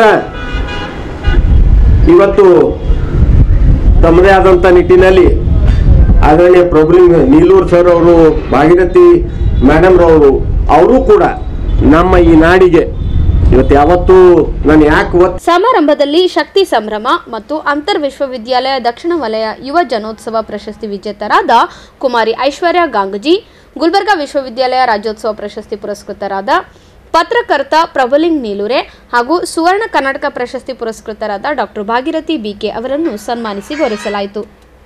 ಇವತ್ತು ತಮ್ಮದೇ ಆದಂತ ನಿಟ್ಟಿನಲ್ಲಿ ಆದರಣೀಯ ಪ್ರೊಬ್ಲಿಂಗ್ ನೀಲೂರ್ ಸರ್ ಅವರು, ಭಾಗೀರಥಿ ಮೇಡಮ್ ರವರು, ಅವರು ಕೂಡ ನಮ್ಮ ಈ ನಾಡಿಗೆ ಇವತ್ತು ಯಾವತ್ತೂ ನಾನು ಯಾಕೆ ಸಮಾರಂಭದಲ್ಲಿ ಶಕ್ತಿ ಸಂಭ್ರಮ ಮತ್ತು ಅಂತರ್ ವಿಶ್ವವಿದ್ಯಾಲಯ ದಕ್ಷಿಣ ವಲಯ ಯುವ ಜನೋತ್ಸವ ಪ್ರಶಸ್ತಿ ವಿಜೇತರಾದ ಕುಮಾರಿ ಐಶ್ವರ್ಯ ಗಾಂಗಜಿ, ಗುಲ್ಬರ್ಗಾ ವಿಶ್ವವಿದ್ಯಾಲಯ ರಾಜ್ಯೋತ್ಸವ ಪ್ರಶಸ್ತಿ ಪುರಸ್ಕೃತರಾದ ಪತ್ರಕರ್ತ ಪ್ರಭುಲಿಂಗ್ ನೀಲೂರೆ ಹಾಗೂ ಸುವರ್ಣ ಕರ್ನಾಟಕ ಪ್ರಶಸ್ತಿ ಪುರಸ್ಕೃತರಾದ ಡಾಕ್ಟರ್ ಭಾಗೀರಥಿ ಬಿಕೆ ಅವರನ್ನು ಸನ್ಮಾನಿಸಿ ಗೌರವಿಸಲಾಯಿತು.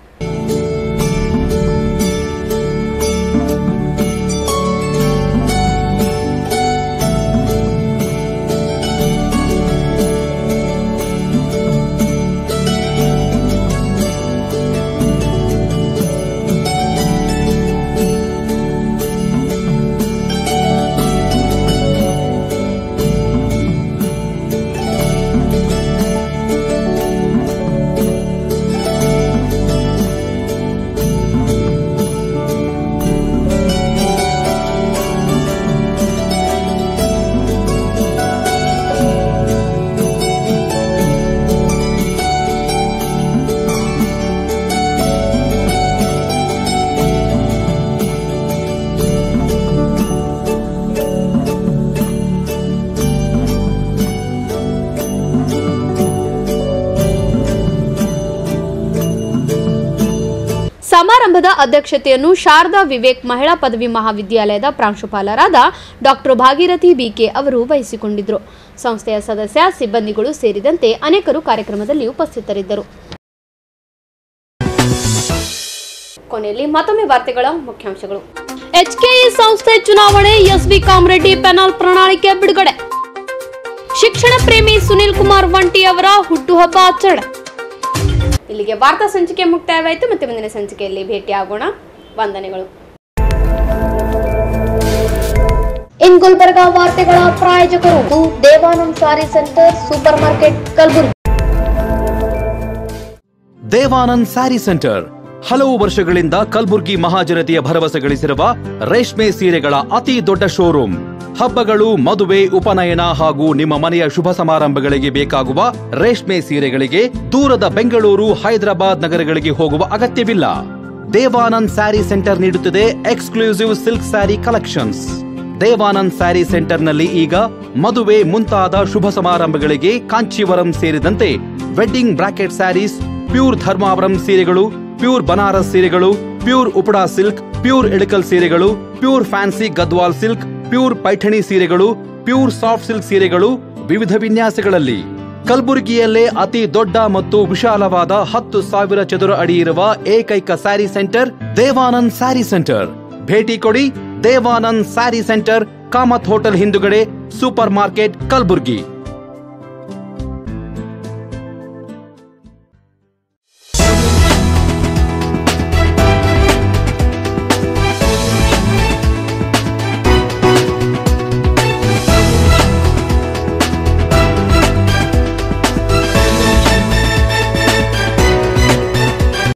ಸಮಾರಂಭದ ಅಧ್ಯಕ್ಷತೆಯನ್ನು ಶಾರದಾ ವಿವೇಕ್ ಮಹಿಳಾ ಪದವಿ ಮಹಾವಿದ್ಯಾಲಯದ ಪ್ರಾಂಶುಪಾಲರಾದ ಡಾಕ್ಟರ್ ಭಾಗೀರಥಿ ಬಿಕೆ ಅವರು ವಹಿಸಿಕೊಂಡಿದ್ದರು. ಸಂಸ್ಥೆಯ ಸದಸ್ಯ, ಸಿಬ್ಬಂದಿಗಳು ಸೇರಿದಂತೆ ಅನೇಕರು ಕಾರ್ಯಕ್ರಮದಲ್ಲಿ ಉಪಸ್ಥಿತರಿದ್ದರು. ಕೊನೆಯಲ್ಲಿ ಮತ್ತೊಮ್ಮೆ ವಾರ್ತೆಗಳ ಮುಖ್ಯಾಂಶಗಳು. ಎಚ್ಕೆಇ ಸಂಸ್ಥೆ ಚುನಾವಣೆ, ಎಸ್ಬಿ ಕಾಮರೆಡ್ಡಿ ಪೆನಲ್ ಪ್ರಣಾಳಿಕೆ ಬಿಡುಗಡೆ. ಶಿಕ್ಷಣ ಪ್ರೇಮಿ ಸುನಿಲ್ ಕುಮಾರ್ ವಂಟಿ ಅವರ ಹುಟ್ಟುಹಬ್ಬ ಆಚರಣೆ. ಇಲ್ಲಿಗೆ ವಾರ್ತಾ ಸಂಚಿಕೆ ಮುಕ್ತಾಯವಾಯಿತು. ಮತ್ತೆ ಮುಂದಿನ ಸಂಚಿಕೆಯಲ್ಲಿ ಭೇಟಿಯಾಗೋಣ. ವಂದನೆಗಳು. ಇನ್ ಗುಲ್ಬರ್ಗಾ ವಾರ್ತೆಗಳ ಪ್ರಾಯೋಜಕರು Devanand sari centre, super market, Kalaburagi. Devanand sari centre ಹಲವು ವರ್ಷಗಳಿಂದ ಕಲಬುರ್ಗಿ ಮಹಾಜನತೆಯ ಭರವಸೆ ಗಳಿಸಿರುವ ರೇಷ್ಮೆ ಸೀರೆಗಳ ಅತಿ ದೊಡ್ಡ ಶೋರೂಮ್. ಹಬ್ಬಗಳು, ಮದುವೆ, ಉಪನಯನ ಹಾಗೂ ನಿಮ್ಮ ಮನೆಯ ಶುಭ ಸಮಾರಂಭಗಳಿಗೆ ಬೇಕಾಗುವ ರೇಷ್ಮೆ ಸೀರೆಗಳಿಗೆ ದೂರದ ಬೆಂಗಳೂರು, ಹೈದರಾಬಾದ್ ನಗರಗಳಿಗೆ ಹೋಗುವ ಅಗತ್ಯವಿಲ್ಲ. ದೇವಾನಂದ್ ಸ್ಯಾರಿ ಸೆಂಟರ್ ನೀಡುತ್ತಿದೆ exclusive silk sari collections. Devanand sari ಸೆಂಟರ್ನಲ್ಲಿ ಈಗ ಮದುವೆ ಮುಂತಾದ ಶುಭ ಸಮಾರಂಭಗಳಿಗೆ ಕಾಂಚೀವರಂ ಸೇರಿದಂತೆ wedding brocade sarees, pure Dharmavaram ಸೀರೆಗಳು, ಪ್ಯೂರ್ ಬನಾರಸ್ ಸೀರೆಗಳು, pure Uppada silk, pure Ilkal ಸೀರೆಗಳು, pure fancy Gadwal silk, pure Paithani ಸೀರೆಗಳು, ಪ್ಯೂರ್ ಸಾಫ್ಟ್ ಸಿಲ್ಕ್ ಸೀರೆಗಳು ವಿವಿಧ ವಿನ್ಯಾಸಗಳಲ್ಲಿ. ಕಲಬುರಗಿಯಲ್ಲೇ ಅತಿ ದೊಡ್ಡ ಮತ್ತು ವಿಶಾಲವಾದ ಹತ್ತು ಸಾವಿರ ಚದುರ ಅಡಿ ಇರುವ ಏಕೈಕ ಸ್ಯಾರಿ ಸೆಂಟರ್ ದೇವಾನಂದ್ ಸ್ಯಾರಿ ಸೆಂಟರ್. ಭೇಟಿ ಕೊಡಿ. ದೇವಾನಂದ್ ಸ್ಯಾರಿ ಸೆಂಟರ್, ಕಾಮತ್ ಹೋಟೆಲ್ ಹಿಂದುಗಡೆ, ಸೂಪರ್ ಮಾರ್ಕೆಟ್, ಕಲಬುರಗಿ.